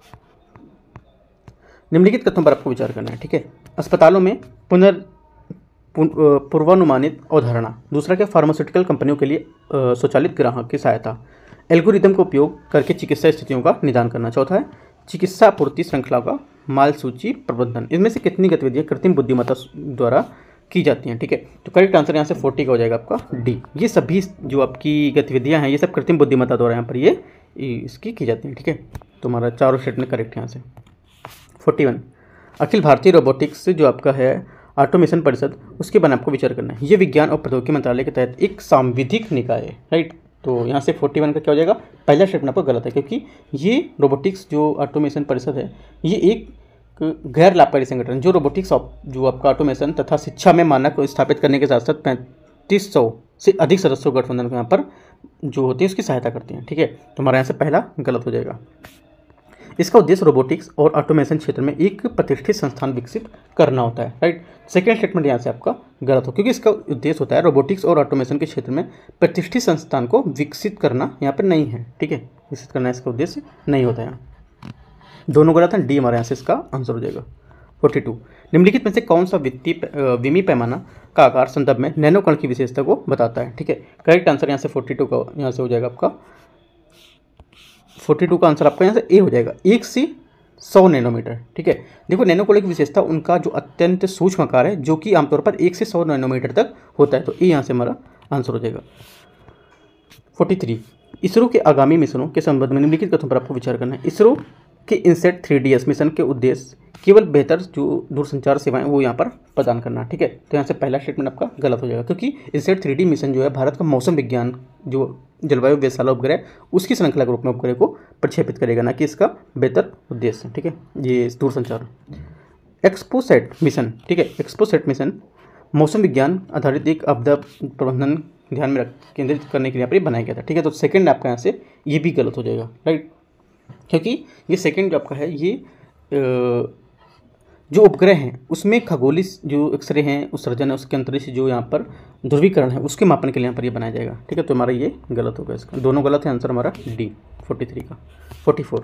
निम्नलिखित कथनों पर आपको विचार करना है। ठीक है, अस्पतालों में पूर्वानुमानित अवधारणा। दूसरा क्या, फार्मास्यूटिकल कंपनियों के लिए स्वचालित ग्राहक की सहायता, एल्गोरिदम का उपयोग करके चिकित्सा स्थितियों का निदान करना। चौथा है चिकित्सा आपूर्ति श्रृंखला का माल सूची प्रबंधन। इनमें से कितनी गतिविधियां कृत्रिम बुद्धिमत्ता द्वारा की जाती हैं। ठीक है, तो करेक्ट आंसर यहाँ से 40 का हो जाएगा आपका डी। ये सभी जो आपकी गतिविधियां हैं ये सब कृत्रिम बुद्धिमत्ता द्वारा यहाँ पर ये इसकी की जाती हैं। ठीक है, तो हमारा चारों स्टेटमेंट करेक्ट यहाँ से। 41 अखिल भारतीय रोबोटिक्स जो आपका है ऑटोमेशन परिषद, उसके बारे में आपको विचार करना है। ये विज्ञान और प्रौद्योगिकी मंत्रालय के तहत एक सांविधिक निकाय है। राइट, तो यहाँ से 41 का क्या हो जाएगा, पहला स्टेटमेंट आपका गलत है क्योंकि ये रोबोटिक्स जो ऑटोमेशन परिषद है ये एक गैर लाभकारी संगठन जो रोबोटिक्स जो आपका ऑटोमेशन तथा शिक्षा में मानक को स्थापित करने के साथ साथ 3500 से अधिक सदस्यों गठबंधन को यहाँ पर जो होती है उसकी सहायता करती हैं। ठीक है, तो हमारे यहाँ से पहला गलत हो जाएगा। इसका उद्देश्य रोबोटिक्स और ऑटोमेशन क्षेत्र में एक प्रतिष्ठित संस्थान विकसित करना होता है, राइट। सेकेंड स्टेटमेंट यहाँ से आपका गलत हो, क्योंकि इसका उद्देश्य होता है रोबोटिक्स और ऑटोमेशन के क्षेत्र में प्रतिष्ठित संस्थान को विकसित करना, यहाँ पर नहीं है, ठीक है। विकसित करना इसका उद्देश्य नहीं होता है, यहाँ दोनों गलत हैं। डी हमारे यहाँ से इसका आंसर हो जाएगा। 42, निम्नलिखित में से कौन सा विमी पैमाना का आकार संदर्भ में नैनो कण की विशेषता को बताता है, ठीक है। करेक्ट आंसर यहाँ से 42 का यहाँ से हो जाएगा आपका 42 का आंसर आपका यहाँ से ए हो जाएगा, 1 से 100 नैनोमीटर, ठीक है। देखो नैनो कण की विशेषता उनका जो अत्यंत सूक्ष्म आकार है जो कि आमतौर पर 1 से 100 नैनोमीटर तक होता है, तो ए यहाँ से हमारा आंसर हो जाएगा। 43, इसरो के आगामी मिशनों के संबंध में निम्नलिखित कथनों पर आपको विचार करना है। इसरो के इनसेट 3DS मिशन के उद्देश्य केवल बेहतर जो दूरसंचार सेवाएं वो यहाँ पर प्रदान करना, ठीक है। तो यहाँ से पहला स्टेटमेंट आपका गलत हो जाएगा, क्योंकि इनसेट 3D मिशन जो है भारत का मौसम विज्ञान जो जलवायु वेधशाला उपग्रह उसकी श्रृंखला के रूप में उपग्रह को प्रक्षेपित करेगा, ना कि इसका बेहतर उद्देश्य, ठीक है, ये दूरसंचार। एक्सपोसैट मिशन, ठीक है, एक्सपोसैट मिशन मौसम विज्ञान आधारित एक आपदा प्रबंधन ध्यान में केंद्रित करने के लिए यहाँ पर बनाया गया था, ठीक है। तो सेकेंड आपका यहाँ से ये भी गलत हो जाएगा, राइट, क्योंकि ये सेकेंड जो आपका है ये जो उपग्रह हैं उसमें खगोलीय जो एक्सरे हैं उत्सर्जन है उसके अंतरिक्ष जो यहाँ पर ध्रुवीकरण है उसके मापन के लिए यहाँ पर ये बनाया जाएगा, ठीक है। तो हमारा ये गलत होगा, इसका दोनों गलत है, आंसर हमारा डी 43 का। 44,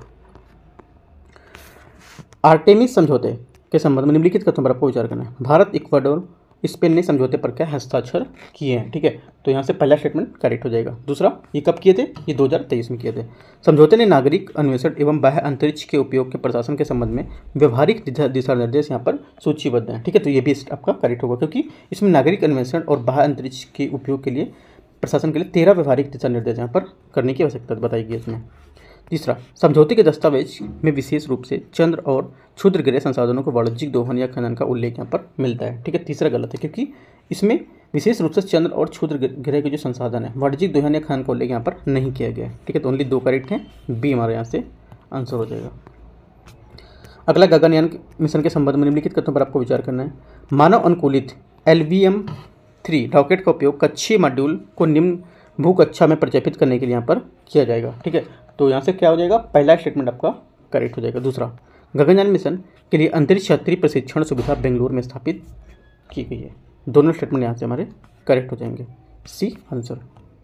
आर्टेमिस समझौते के संबंध में निम्नलिखित कथनों पर आपको विचार करना है। भारत, इक्वाडोर, स्पेन ने समझौते पर क्या हस्ताक्षर किए हैं, ठीक है। तो यहाँ से पहला स्टेटमेंट करेक्ट हो जाएगा। दूसरा, ये कब किए थे, ये 2023 में किए थे। समझौते ने नागरिक अन्वेषण एवं बाह्य अंतरिक्ष के उपयोग के प्रशासन के संबंध में व्यवहारिक दिशा निर्देश यहाँ पर सूचीबद्ध हैं, ठीक है। तो ये भी आपका करेक्ट होगा, क्योंकि इसमें नागरिक अन्वेषण और बाह्य अंतरिक्ष के उपयोग के लिए प्रशासन के लिए 13 व्यवहारिक दिशा निर्देश यहाँ पर करने की आवश्यकता बताई गई इसमें। तीसरा, समझौते के दस्तावेज में विशेष रूप से चंद्र और क्षुद्र ग्रह संसाधनों को वाणिज्यिक दोहन या खनन का उल्लेख यहाँ पर मिलता है, ठीक है। तीसरा गलत है, क्योंकि इसमें विशेष रूप से चंद्र और क्षुद्र ग्रह के जो संसाधन है वाणिज्यिक दोहन या खनन का उल्लेख यहाँ पर नहीं किया गया है, ठीक है। तो ओनली 2 करेक्ट हैं, बी हमारे यहाँ से आंसर हो जाएगा। अगला, गगनयान मिशन के संबंध में निम्नलिखित कथनों पर आपको विचार करना है। मानव अनुकूलित LVM-3 रॉकेट का उपयोग कक्षीय मॉड्यूल को निम्न भूकक्षा में प्रक्षेपित करने के लिए यहाँ पर किया जाएगा, ठीक है। तो यहाँ से क्या हो जाएगा, पहला स्टेटमेंट आपका करेक्ट हो जाएगा। दूसरा, गगनयान मिशन के लिए अंतरिक्ष यात्री प्रशिक्षण सुविधा बेंगलुरु में स्थापित की गई है। दोनों स्टेटमेंट यहाँ से हमारे करेक्ट हो जाएंगे, सी आंसर।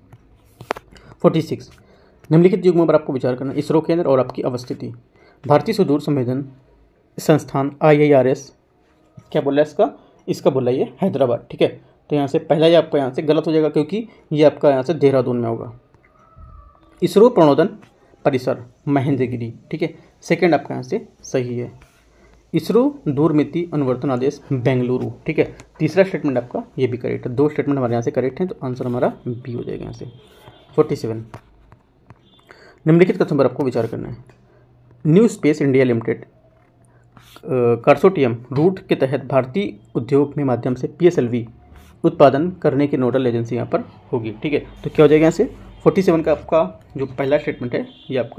46, निम्नलिखित युग्मों पर आपको विचार करना। इसरो केंद्र और आपकी अवस्थिति। भारतीय सुदूर संवेदन संस्थान IIRS क्या बोला है इसका बोला ये हैदराबाद, ठीक है। तो यहाँ से पहला ये आपका यहाँ से गलत हो जाएगा, क्योंकि ये आपका यहाँ से देहरादून में होगा। इसरो प्रणोदन परिसर महेंद्रगिरी, ठीक है। सेकंड आपका यहाँ से सही है। इसरो दूरमिति अनुवर्तन आदेश बेंगलुरु, ठीक है। तीसरा स्टेटमेंट आपका ये भी करेक्ट है। 2 स्टेटमेंट हमारे यहाँ से करेक्ट हैं, तो आंसर हमारा बी हो जाएगा यहाँ से। 47, निम्नलिखित कथनों पर आपको विचार करना है। New Space India Limited consortium route के तहत भारतीय उद्योग में माध्यम से PSLV उत्पादन करने की नोडल एजेंसी यहाँ पर होगी, ठीक है। तो क्या हो जाएगा यहाँ से 47 का आपका जो पहला स्टेटमेंट है ये आपका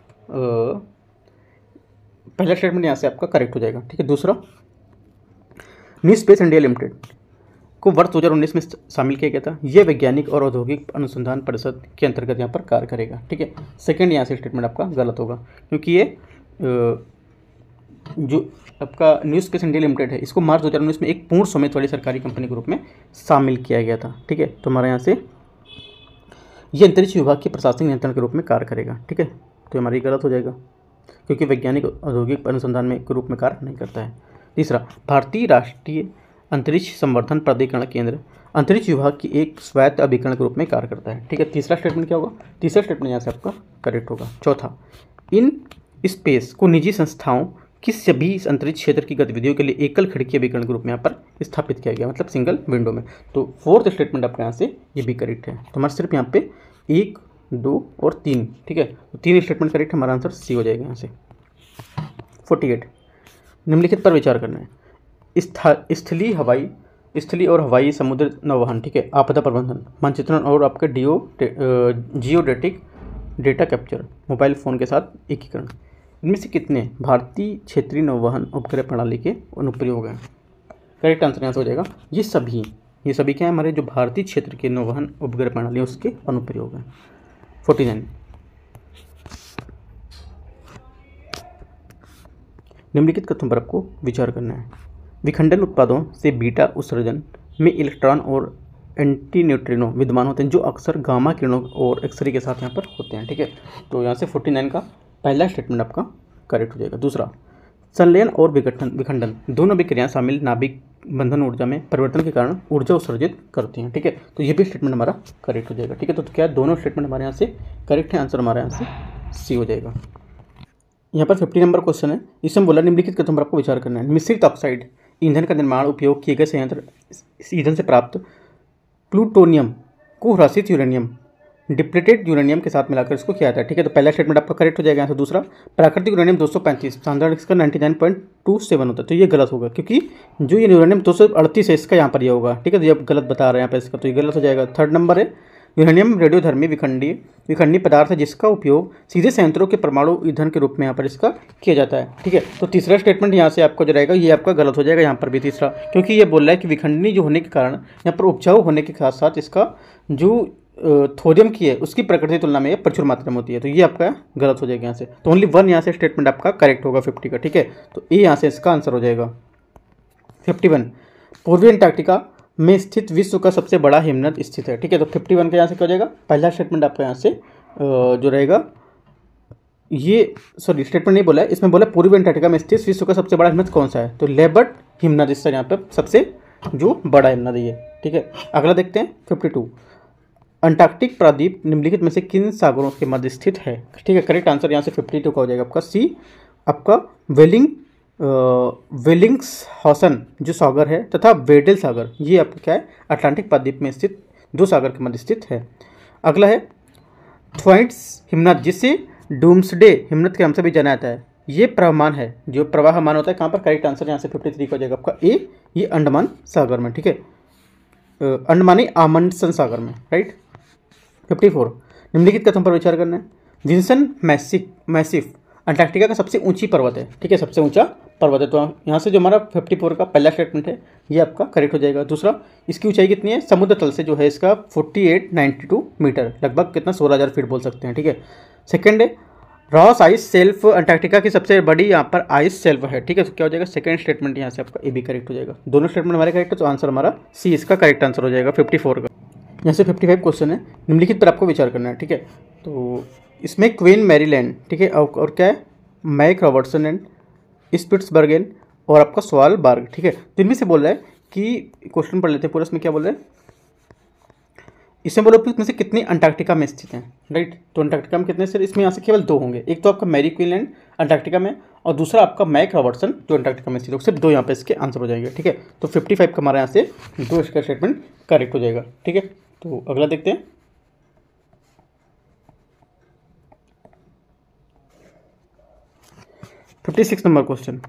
पहला स्टेटमेंट यहाँ से आपका करेक्ट हो जाएगा, ठीक है। दूसरा, न्यू स्पेस इंडिया लिमिटेड को वर्ष 2019 में शामिल किया गया था। यह वैज्ञानिक और औद्योगिक अनुसंधान परिषद के अंतर्गत यहाँ पर कार्य करेगा, ठीक है। सेकंड यहाँ से स्टेटमेंट आपका गलत होगा, क्योंकि ये जो आपका न्यू स्पेस इंडिया लिमिटेड है इसको मार्च 2019 में एक पूर्ण स्वामित्व वाली सरकारी कंपनी के रूप में शामिल किया गया था, ठीक है। तो हमारे यहाँ से ये अंतरिक्ष विभाग के प्रशासनिक नियंत्रण के रूप में कार्य करेगा, ठीक है। तो हमारी गलत हो जाएगा, क्योंकि वैज्ञानिक औद्योगिक अनुसंधान में के रूप में कार्य नहीं करता है। तीसरा, भारतीय राष्ट्रीय अंतरिक्ष संवर्धन प्राधिकरण केंद्र अंतरिक्ष विभाग की एक स्वायत्त अभिकरण के रूप में कार्य करता है, ठीक है। तीसरा स्टेटमेंट क्या होगा, तीसरा स्टेटमेंट यहाँ से आपका करेक्ट होगा। चौथा, इन स्पेस को निजी संस्थाओं किसी भी इस अंतरिक्ष क्षेत्र की गतिविधियों के लिए एकल खिड़की अभिकरण के रूप में यहाँ पर स्थापित किया गया, मतलब सिंगल विंडो में। तो 4th स्टेटमेंट आपका यहाँ से ये भी करेक्ट है। तो हमारे सिर्फ यहाँ पे 1, 2 और 3, ठीक है। तो 3 स्टेटमेंट करेक्ट, हमारा आंसर सी हो जाएगा यहाँ से। 48, निम्नलिखित पर विचार करना है। स्थलीय और हवाई समुद्र नौवहन, ठीक है, आपदा प्रबंधन, मानचित्रण और आपके geodetic data capture, mobile phone के साथ एकीकरण, इनमें से कितने भारतीय क्षेत्रीय नौवहन उपग्रह प्रणाली के अनुप्रयोग हैं? करेक्ट आंसर यहाँ से हो जाएगा ये सभी क्या है, हमारे जो भारतीय क्षेत्र के नौवहन उपग्रह प्रणाली उसके अनुप्रयोग हैं। 49, निम्नलिखित कथनों पर आपको विचार करना है। विखंडन उत्पादों से बीटा उत्सर्जन में इलेक्ट्रॉन और एंटी न्यूट्रिनो विद्यमान होते हैं जो अक्सर गामा किरणों और एक्सरे के साथ यहाँ पर होते हैं। ठीक है, तो यहाँ से 49 का पहला स्टेटमेंट आपका करेक्ट हो जाएगा। दूसरा, संलयन और विखंडन दोनों भी क्रियाएं शामिल नाभिक बंधन ऊर्जा में परिवर्तन के कारण ऊर्जा उत्सर्जित करती हैं। ठीक है, तो ये भी स्टेटमेंट हमारा करेक्ट हो जाएगा। ठीक है, तो क्या दोनों स्टेटमेंट हमारे यहाँ से करेक्ट है, आंसर हमारे यहाँ से सी हो जाएगा। यहाँ पर 50 नंबर क्वेश्चन है, इसमें बोला निम्नलिखित कथन पर आपको विचार करना है। मिश्रित ऑक्साइड ईंधन का निर्माण उपयोग किए गए संयंत्र ईंधन से प्राप्त प्लूटोनियम को ह्रासित यूरेनियम डिप्लेटेड यूरेनियम के साथ मिलाकर इसको किया जाता है। ठीक है, तो पहला स्टेटमेंट आपका करेक्ट हो जाएगा। यहाँ से दूसरा, प्राकृतिक यूरेनियम 235 साधारण इसका 99.27 होता है, तो ये गलत होगा क्योंकि जो ये यूरेनियम 238 है इसका यहाँ पर ये होगा। ठीक है, तो ये गलत बता रहे हैं यहाँ पर इसका, तो ये गलत हो जाएगा। थर्ड नंबर है, यूरेनियम रेडियोधर्मी विखंडी पदार्थ है जिसका उपयोग सीधे संयंत्रों के परमाणु ईंधन के रूप में यहाँ पर इसका किया जाता है। ठीक है, तो तीसरा स्टेटमेंट यहाँ से आपको जो रहेगा ये आपका गलत हो जाएगा यहाँ पर भी तीसरा, क्योंकि ये बोल रहा है कि विखंडनी जो होने के कारण यहाँ पर उपजाऊ होने के साथ साथ इसका जो थोरियम की है उसकी प्रकृति की तुलना में ये प्रचुर मात्रा में होती है, तो ये आपका गलत हो जाएगा यहाँ से। तो ओनली 1 यहाँ से स्टेटमेंट आपका करेक्ट होगा 50 का। ठीक है, तो ये यहाँ से इसका आंसर हो जाएगा। 51, पूर्वी अंटार्कटिका में स्थित विश्व का सबसे बड़ा हिमनद स्थित है। ठीक है, तो 51 का यहाँ से क्या हो जाएगा, पहला स्टेटमेंट आपका यहाँ से जो रहेगा ये, सॉरी स्टेटमेंट नहीं बोला है, इसमें बोला पूर्वी अंटार्कटिका में स्थित विश्व का सबसे बड़ा हिमनद कौन सा है, तो लेबर्ट हिमनद इसका यहाँ पर सबसे जो बड़ा हिमनद है ये। ठीक है, अगला देखते हैं 52, अंटार्कटिक प्रायद्वीप निम्नलिखित में से किन सागरों के मध्य स्थित है। ठीक है, करेक्ट आंसर यहाँ से 52 का हो जाएगा आपका सी, आपका वेलिंग्सहॉसन जो सागर है तथा वेडल सागर ये आपका क्या है, अटलांटिक प्रायद्वीप में स्थित 2 सागर के मध्य स्थित है। अगला है थ्वाइट्स हिमनद जिसे डूम्सडे हिमनद के नाम से भी जाना जाता है, ये प्रवाहमान है, जो प्रवाहमान होता है कहाँ पर, करेक्ट आंसर यहाँ से 53 का हो जाएगा आपका ए, ये अंडमान सागर में। ठीक है, अंडमानी आमंडसन सागर में, राइट। 54, निम्नलिखित कथन पर विचार करना है। विंसन मैसिफ अंटार्कटिका का सबसे ऊंची पर्वत है। ठीक है, सबसे ऊंचा पर्वत है, तो यहाँ से जो हमारा 54 का पहला स्टेटमेंट है ये आपका करेक्ट हो जाएगा। दूसरा, इसकी ऊंचाई कितनी है, समुद्र तल से जो है इसका 4892 मीटर, लगभग कितना 16,000 फीट बोल सकते हैं। ठीक है, सेकेंड है रॉस आइस शेल्फ अंटार्कटिका की सबसे बड़ी यहाँ पर आइस शेल्फ है। ठीक है, तो क्या हो जाएगा, सेकंड स्टेटमेंट यहाँ से आपका ए भी करेक्ट हो जाएगा। दोनों स्टेटमेंट हमारे करेक्ट है, तो आंसर हमारा सी इसका करेक्ट आंसर हो जाएगा 54 का। यहाँ से 55 क्वेश्चन है, निम्नलिखित पर आपको विचार करना है। ठीक है, तो इसमें क्वीन मैरीलैंड, ठीक है, और क्या है, मैक रॉबर्टसन एंड स्पिट्सबर्गेन और आपका स्वालबार्ग। ठीक है, तो इनमें से बोल रहा है कि क्वेश्चन पढ़ लेते हैं पूरा, इसमें क्या बोल रहे हैं, इसमें बोलो इसमें से कितनी अंटार्कटिका में स्थित हैं, राइट। तो अंटार्कटिका में कितने से, इसमें यहाँ से केवल 2 होंगे, एक तो आपका मैरी क्वीनलैंड अंटार्कटिका में और दूसरा आपका मैक रॉबर्टसन जो अंटार्कटिका में स्थित है, सिर्फ 2 यहाँ पे इसके आंसर हो जाएंगे। ठीक है, तो 55 का हमारे यहाँ से 2 इसका स्टेटमेंट करेक्ट हो जाएगा। ठीक है, तो अगला देखते हैं। फिफ्टी 56 नंबर क्वेश्चन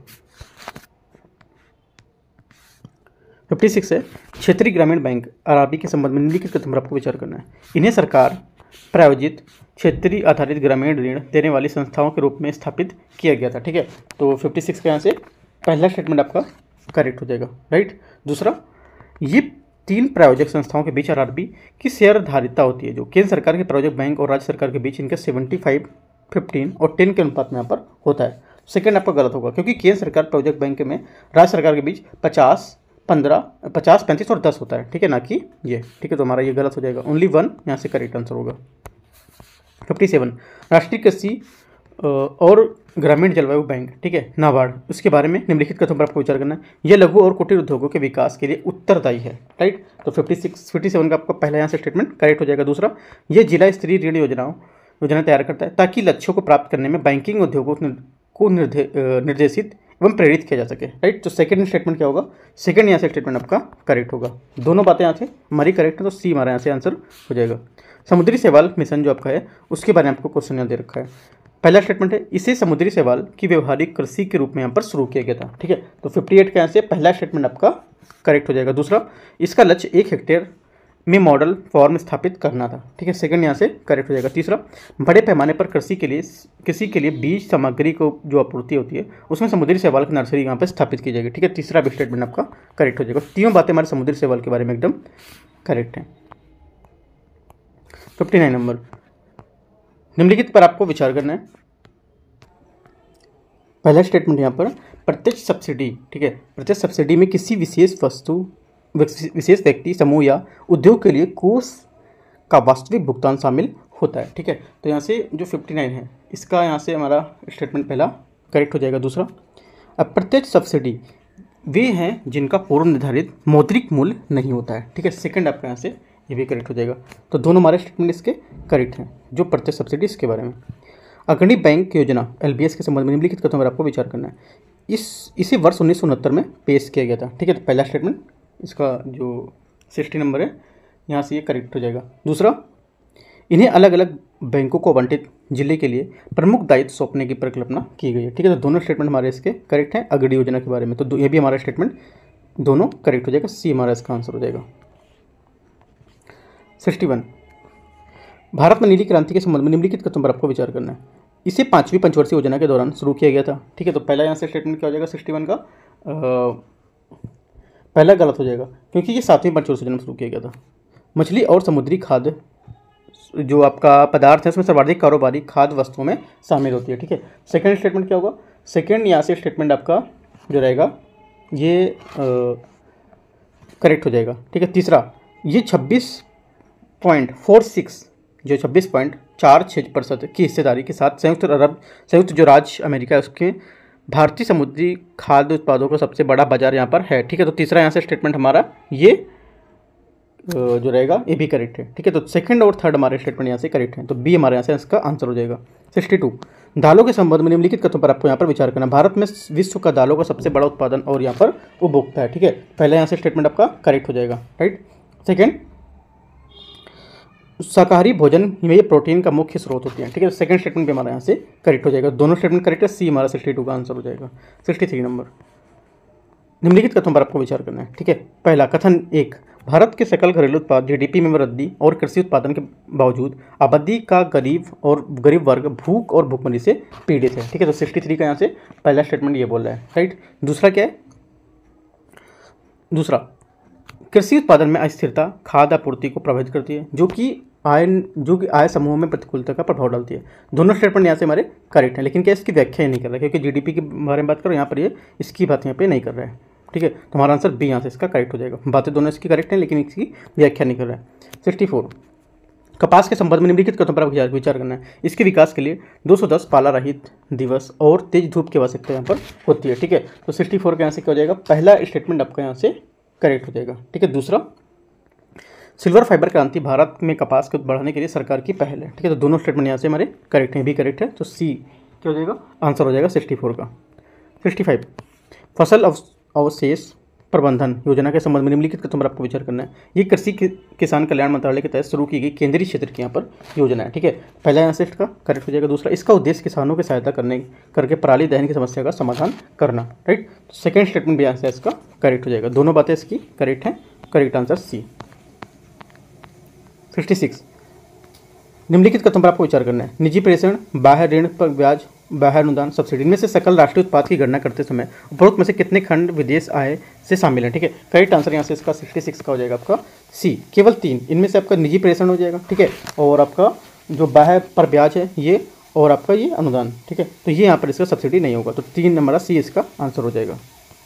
56 है, क्षेत्रीय ग्रामीण बैंक आरआरबी के संबंध में निम्नलिखित कथन पर आपको विचार करना है। इन्हें सरकार प्रायोजित क्षेत्रीय आधारित ग्रामीण ऋण देने वाली संस्थाओं के रूप में स्थापित किया गया था। ठीक है, तो 56 का यहाँ से पहला स्टेटमेंट आपका करेक्ट हो जाएगा, राइट। दूसरा, ये 3 प्रायोजक संस्थाओं के बीच आरआरबी की शेयरधारिता होती है, जो केंद्र सरकार के प्रायोजक बैंक और राज्य सरकार के बीच इनका 75, 15 और 10 के अनुपात में यहाँ पर होता है। सेकंड आपका गलत होगा, क्योंकि केंद्र सरकार प्रायोजक बैंक में राज्य सरकार के बीच 50, 35 और 10 होता है। ठीक है, ना कि ये। ठीक है, तो हमारा ये गलत हो जाएगा, ओनली 1 यहाँ से करेक्ट आंसर होगा। 57, राष्ट्रीय कृषि और ग्रामीण जलवायु बैंक, ठीक है, नाबार्ड, उसके बारे में निम्नलिखित कथनों पर आपको विचार करना है। यह लघु और कुटीर उद्योगों के विकास के लिए उत्तरदायी है, राइट। तो 57 का आपका पहला यहाँ से स्टेटमेंट करेक्ट हो जाएगा। दूसरा, यह जिला स्तरीय ऋण योजना तैयार करता है ताकि लक्ष्यों को प्राप्त करने में बैंकिंग उद्योगों को निर्देशित एवं प्रेरित किया जा सके, राइट। तो सेकंड स्टेटमेंट क्या होगा, सेकंड यहाँ से स्टेटमेंट आपका करेक्ट होगा। दोनों बातें यहाँ से हमारी करेक्ट है, तो सी हमारा यहाँ से आंसर हो जाएगा। समुद्री शैवाल मिशन जो आपका है उसके बारे में आपको क्वेश्चन यहाँ दे रखा है। पहला स्टेटमेंट है, इसे समुद्री शैवाल की व्यवहारिक कृषि के रूप में यहाँ पर शुरू किया गया था। ठीक है, तो 58 का यहाँ से पहला स्टेटमेंट आपका करेक्ट हो जाएगा। दूसरा, इसका लक्ष्य 1 हेक्टेयर में मॉडल फॉर्म स्थापित करना था। ठीक है, सेकंड यहाँ से करेक्ट हो जाएगा। तीसरा, बड़े पैमाने पर कृषि के लिए बीज सामग्री को जो आपूर्ति होती है उसमें समुद्री शैवाल की नर्सरी यहाँ पर स्थापित की जाएगी। ठीक है, तीसरा भी स्टेटमेंट आपका करेक्ट हो जाएगा। तीनों बातें हमारे समुद्री शैवाल के बारे में एकदम करेक्ट हैं। 59 नंबर, निम्नलिखित पर आपको विचार करना है। पहला स्टेटमेंट यहाँ पर प्रत्यक्ष सब्सिडी, ठीक है, प्रत्यक्ष सब्सिडी में किसी विशेष वस्तु, विशेष व्यक्ति, समूह या उद्योग के लिए कोष का वास्तविक भुगतान शामिल होता है, ठीक है। तो यहाँ से जो 59 है इसका यहाँ से हमारा स्टेटमेंट पहला करेक्ट हो जाएगा। दूसरा, अप्रत्यक्ष सब्सिडी वे हैं जिनका पूर्व निर्धारित मौद्रिक मूल्य नहीं होता है, ठीक है। सेकंड आपका यहाँ से ये भी करेक्ट हो जाएगा। तो दोनों हमारे स्टेटमेंट इसके करेक्ट हैं, जो प्रत्यक्ष सब्सिडी इसके बारे में। अग्रणी बैंक योजना LBS के संबंध में निम्नलिखित कथनों पर आपको विचार करना है। इसे वर्ष 1969 में पेश किया गया था, ठीक है। तो पहला स्टेटमेंट इसका जो 60 नंबर है यहाँ से ये करेक्ट हो जाएगा। दूसरा, इन्हें अलग अलग बैंकों को आवंटित जिले के लिए प्रमुख दायित्व सौंपने की परिकल्पना की गई है, ठीक है। तो दोनों स्टेटमेंट हमारे इसके करेक्ट हैं अग्रणी योजना के बारे में। तो ये भी हमारा स्टेटमेंट दोनों करेक्ट हो जाएगा। सी हमारा इसका आंसर हो जाएगा। 61, भारत में नीली क्रांति के संबंध में निम्नलिखित कथनों पर आपको विचार करना है। इसे 5वीं पंचवर्षीय योजना के दौरान शुरू किया गया था, ठीक है। तो पहला यहाँ से स्टेटमेंट क्या हो जाएगा 61 का पहला गलत हो जाएगा, क्योंकि ये 7वीं पंचवर्षीय योजना में शुरू किया गया था। मछली और समुद्री खाद्य जो आपका पदार्थ है उसमें सर्वाधिक कारोबारी खाद्य वस्तुओं में शामिल होती है, ठीक है। सेकंड स्टेटमेंट क्या होगा, सेकंड यहाँ से स्टेटमेंट आपका जो रहेगा ये करेक्ट हो जाएगा, ठीक है। तीसरा, ये 26.46 जो 26.46% की हिस्सेदारी के साथ संयुक्त जो राज्य अमेरिका है उसके भारतीय समुद्री खाद्य उत्पादों का सबसे बड़ा बाजार यहाँ पर है, ठीक है। तो तीसरा यहाँ से स्टेटमेंट हमारा ये जो रहेगा ये भी करेक्ट है, ठीक है। तो सेकंड और थर्ड हमारे स्टेटमेंट यहाँ से करेक्ट हैं। तो बी हमारे यहाँ से इसका आंसर हो जाएगा। 62, दालों के संबंध में निम्नलिखित कथनों पर आपको यहाँ पर विचार करना। भारत में विश्व का दालों का सबसे बड़ा उत्पादन और यहाँ पर उपभोक्ता है, ठीक है। पहले यहाँ से स्टेटमेंट आपका करेक्ट हो जाएगा, राइट। सेकेंड, शाकाहारी भोजन में ये प्रोटीन का मुख्य स्रोत होती है, ठीक है। सेकंड स्टेटमेंट भी हमारे यहाँ से करेक्ट हो जाएगा। दोनों स्टेटमेंट करेक्ट है। सी हमारा 62 का आंसर हो जाएगा। 63 नंबर, निम्नलिखित कथनों पर आपको विचार करना है, ठीक है। पहला, कथन 1, भारत के सकल घरेलू उत्पाद GDP में वृद्धि और कृषि उत्पादन के बावजूद आबादी का गरीब वर्ग भूख और भूखमरी से पीड़ित है, ठीक है। तो 63 का यहाँ से पहला स्टेटमेंट ये बोल रहा है, राइट। दूसरा क्या है, दूसरा, कृषि उत्पादन में अस्थिरता खाद्य आपूर्ति को प्रभावित करती है, जो कि आय समूह में प्रतिकूलता का प्रभाव डालती है। दोनों स्टेटमेंट यहाँ से हमारे करेक्ट हैं, लेकिन क्या इसकी व्याख्या ही नहीं कर रहा है, क्योंकि GDP के बारे में बात करो यहाँ पर ये इसकी बात यहाँ पे नहीं कर रहा है, ठीक है। तो हमारा आंसर बी यहाँ से इसका करेक्ट हो जाएगा। बातें दोनों इसकी करेक्ट हैं, लेकिन इसकी व्याख्या नहीं कर रहा है। 64, कपास के संबंध में निम्नलिखित कथनों पर विचार करना है। इसके विकास के लिए 210 पाला रहित दिवस और तेज धूप की आवश्यकता यहाँ पर होती है, ठीक है। तो 64 का यहाँ से क्या हो जाएगा, पहला स्टेटमेंट आपका यहाँ से करेक्ट हो जाएगा, ठीक है। दूसरा, सिल्वर फाइबर क्रांति भारत में कपास को बढ़ाने के लिए सरकार की पहल है, ठीक है। तो दोनों स्टेटमेंट यहाँ से हमारे करेक्ट हैं, भी करेक्ट है। तो सी क्या हो जाएगा, आंसर हो जाएगा 64 का। 65, फसल अवशेष प्रबंधन योजना के संबंध में निम्नलिखित कथनों पर आपको विचार करना है। ये कृषि किसान कल्याण मंत्रालय के तहत शुरू की गई केंद्रीय क्षेत्र की यहाँ पर योजना है, ठीक है। पहला यहाँ से इसका करेक्ट हो जाएगा। दूसरा, इसका उद्देश्य किसानों की सहायता करके पराली दहन की समस्या का समाधान करना, राइट। सेकंड स्टेटमेंट भी यहाँ से इसका करेक्ट हो जाएगा। दोनों बातें इसकी करेक्ट हैं, करेक्ट आंसर सी। 66, निम्नलिखित कथनों पर आपको विचार करना है। निजी प्रेषण, बाह्य ऋण पर ब्याज, बाह्य अनुदान, सब्सिडी, इनमें से सकल राष्ट्रीय उत्पाद की गणना करते समय उपरोक्त में से कितने खंड विदेश आय से शामिल है, ठीक है। करेक्ट आंसर यहाँ से इसका 66 का हो जाएगा आपका सी। केवल 3 इनमें से आपका निजी प्रेषण हो जाएगा, ठीक है, और आपका जो बाह्य पर ब्याज है ये, और आपका ये अनुदान, ठीक है। तो ये यहाँ पर इसका सब्सिडी नहीं होगा। तो 3 नंबर सी इसका आंसर हो जाएगा।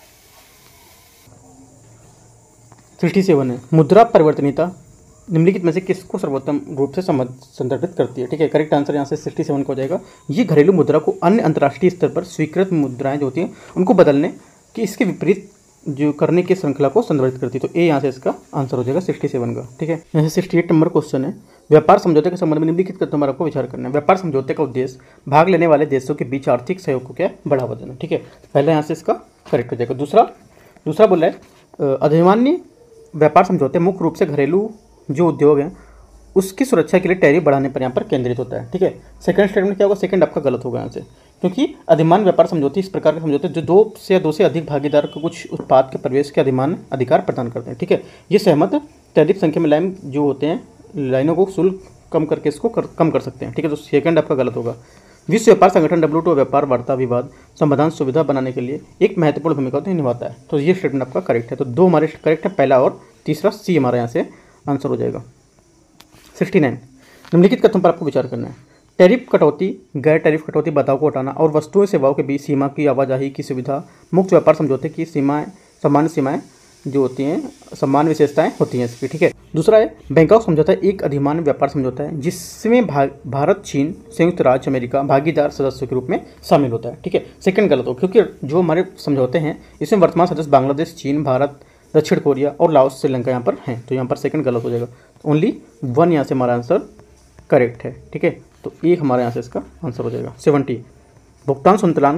67 है, मुद्रा परिवर्तनीयता निम्नलिखित में से किसको सर्वोत्तम रूप से संदर्भित करती है, ठीक है। करेक्ट आंसर यहाँ से 67 का हो जाएगा। ये घरेलू मुद्रा को अन्य अंतर्राष्ट्रीय स्तर पर स्वीकृत मुद्राएं जो होती हैं उनको बदलने की इसके विपरीत जो करने की श्रृंखला को संदर्भित करती है। तो ए यहाँ से इसका आंसर हो जाएगा 67 का, ठीक है। यहाँ से 68 नंबर क्वेश्चन है, व्यापार समझौते के संबंध में निम्नलिखित कथनों पर आपको विचार करना है। व्यापार समझौते का उद्देश्य भाग लेने वाले देशों के बीच आर्थिक सहयोग को क्या बढ़ावा देना, ठीक है। पहले यहाँ से इसका करेक्ट हो जाएगा। दूसरा बोला है अधिमान्य व्यापार समझौते मुख्य रूप से घरेलू जो उद्योग हैं उसकी सुरक्षा के लिए टैरिफ बढ़ाने पर यहाँ पर केंद्रित होता है, ठीक है। सेकंड स्टेटमेंट क्या होगा, सेकंड आपका गलत होगा यहाँ से, क्योंकि अधिमान्य व्यापार समझौते इस प्रकार के समझौते जो दो से अधिक भागीदार को कुछ उत्पाद के प्रवेश के अधिमान्य अधिकार प्रदान करते हैं, ठीक है। ये सहमत टैरिफ संख्या में लाइन जो होते हैं लाइनों को शुल्क कम करके इसको कम कर सकते हैं, ठीक है। तो सेकंड आपका गलत होगा। विश्व व्यापार संगठन WTO व्यापार वार्ता विवाद समाधान सुविधा बनाने के लिए एक महत्वपूर्ण भूमिका निभाता है। तो ये स्टेटमेंट आपका करेक्ट है। तो 2 हमारे करेक्ट है, पहला और तीसरा सी हमारा यहाँ से आंसर हो जाएगा। 69, निम्नलिखित कथनों पर आपको विचार करना है। टैरिफ कटौती, गैर टैरिफ कटौती बाधाओं को हटाना और वस्तुओं सेवाओं के बीच सीमा की आवाजाही की सुविधा, मुक्त व्यापार समझौते की सीमाएं, सामान्य सीमाएं जो होती हैं, सामान्य विशेषताएं होती हैं इसकी, ठीक है। दूसरा है बैंकॉक समझौता, एक अधिमान्य व्यापार समझौता है जिसमें भारत, चीन, संयुक्त राज्य अमेरिका भागीदार सदस्यों के रूप में शामिल होता है, ठीक है। सेकंड गलत हो, क्योंकि जो हमारे समझौते हैं इसमें वर्तमान सदस्य बांग्लादेश, चीन, भारत, दक्षिण कोरिया और लाओस, श्रीलंका यहाँ पर हैं, तो यहाँ पर सेकंड गलत हो जाएगा। ओनली 1 यहाँ से हमारा आंसर करेक्ट है, ठीक है। तो एक हमारे यहाँ से इसका आंसर हो जाएगा। 70 भुगतान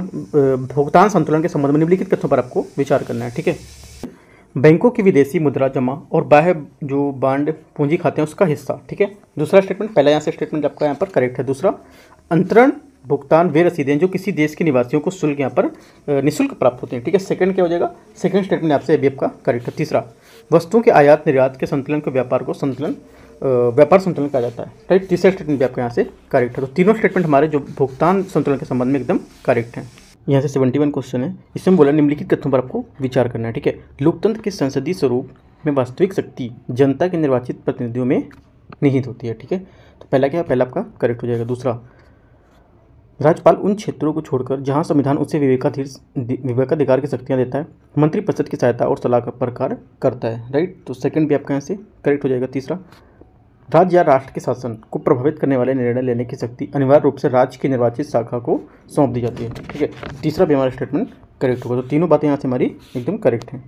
संतुलन के संबंध में निम्नलिखित तथ्यों पर आपको विचार करना है, ठीक है। बैंकों की विदेशी मुद्रा जमा और बाह्य जो बांड पूंजी खाते हैं उसका हिस्सा, ठीक है। दूसरा स्टेटमेंट, पहला यहाँ से स्टेटमेंट आपका यहाँ पर करेक्ट है। दूसरा, अंतरण भुगतान वे रसीदें जो किसी देश के निवासियों को शुल्क यहाँ पर निःशुल्क प्राप्त होते हैं, ठीक है। सेकंड क्या हो जाएगा, सेकंड स्टेटमेंट आपसे अभी आपका करेक्ट है। तीसरा, वस्तुओं के आयात निर्यात के संतुलन के व्यापार को व्यापार संतुलन कहा जाता है, राइट। तीसरा स्टेटमेंट भी आपके यहाँ से करेक्ट है। तो तीनों स्टेटमेंट हमारे जो भुगतान संतुलन के संबंध में एकदम करेक्ट हैं। यहाँ से 71 क्वेश्चन है, इसमें बोला निम्नलिखित तथ्यों पर आपको विचार करना है, ठीक है। लोकतंत्र के संसदीय स्वरूप में वास्तविक शक्ति जनता के निर्वाचित प्रतिनिधियों में निहित होती है, ठीक है। तो पहला क्या, पहला आपका करेक्ट हो जाएगा। दूसरा, राज्यपाल उन क्षेत्रों को छोड़कर जहां संविधान उसे विवेकाधिकार की शक्तियां देता है, मंत्रिपरिषद की सहायता और सलाह पर कार्य करता है, राइट। तो सेकंड भी आपका यहाँ से करेक्ट हो जाएगा। तीसरा, राज्य या राष्ट्र के शासन को प्रभावित करने वाले निर्णय लेने की शक्ति अनिवार्य रूप से राज्य की निर्वाचित शाखा को सौंप दी जाती है, ठीक है। तीसरा भी हमारा स्टेटमेंट करेक्ट होगा। तो तीनों बातें यहाँ से हमारी एकदम करेक्ट हैं।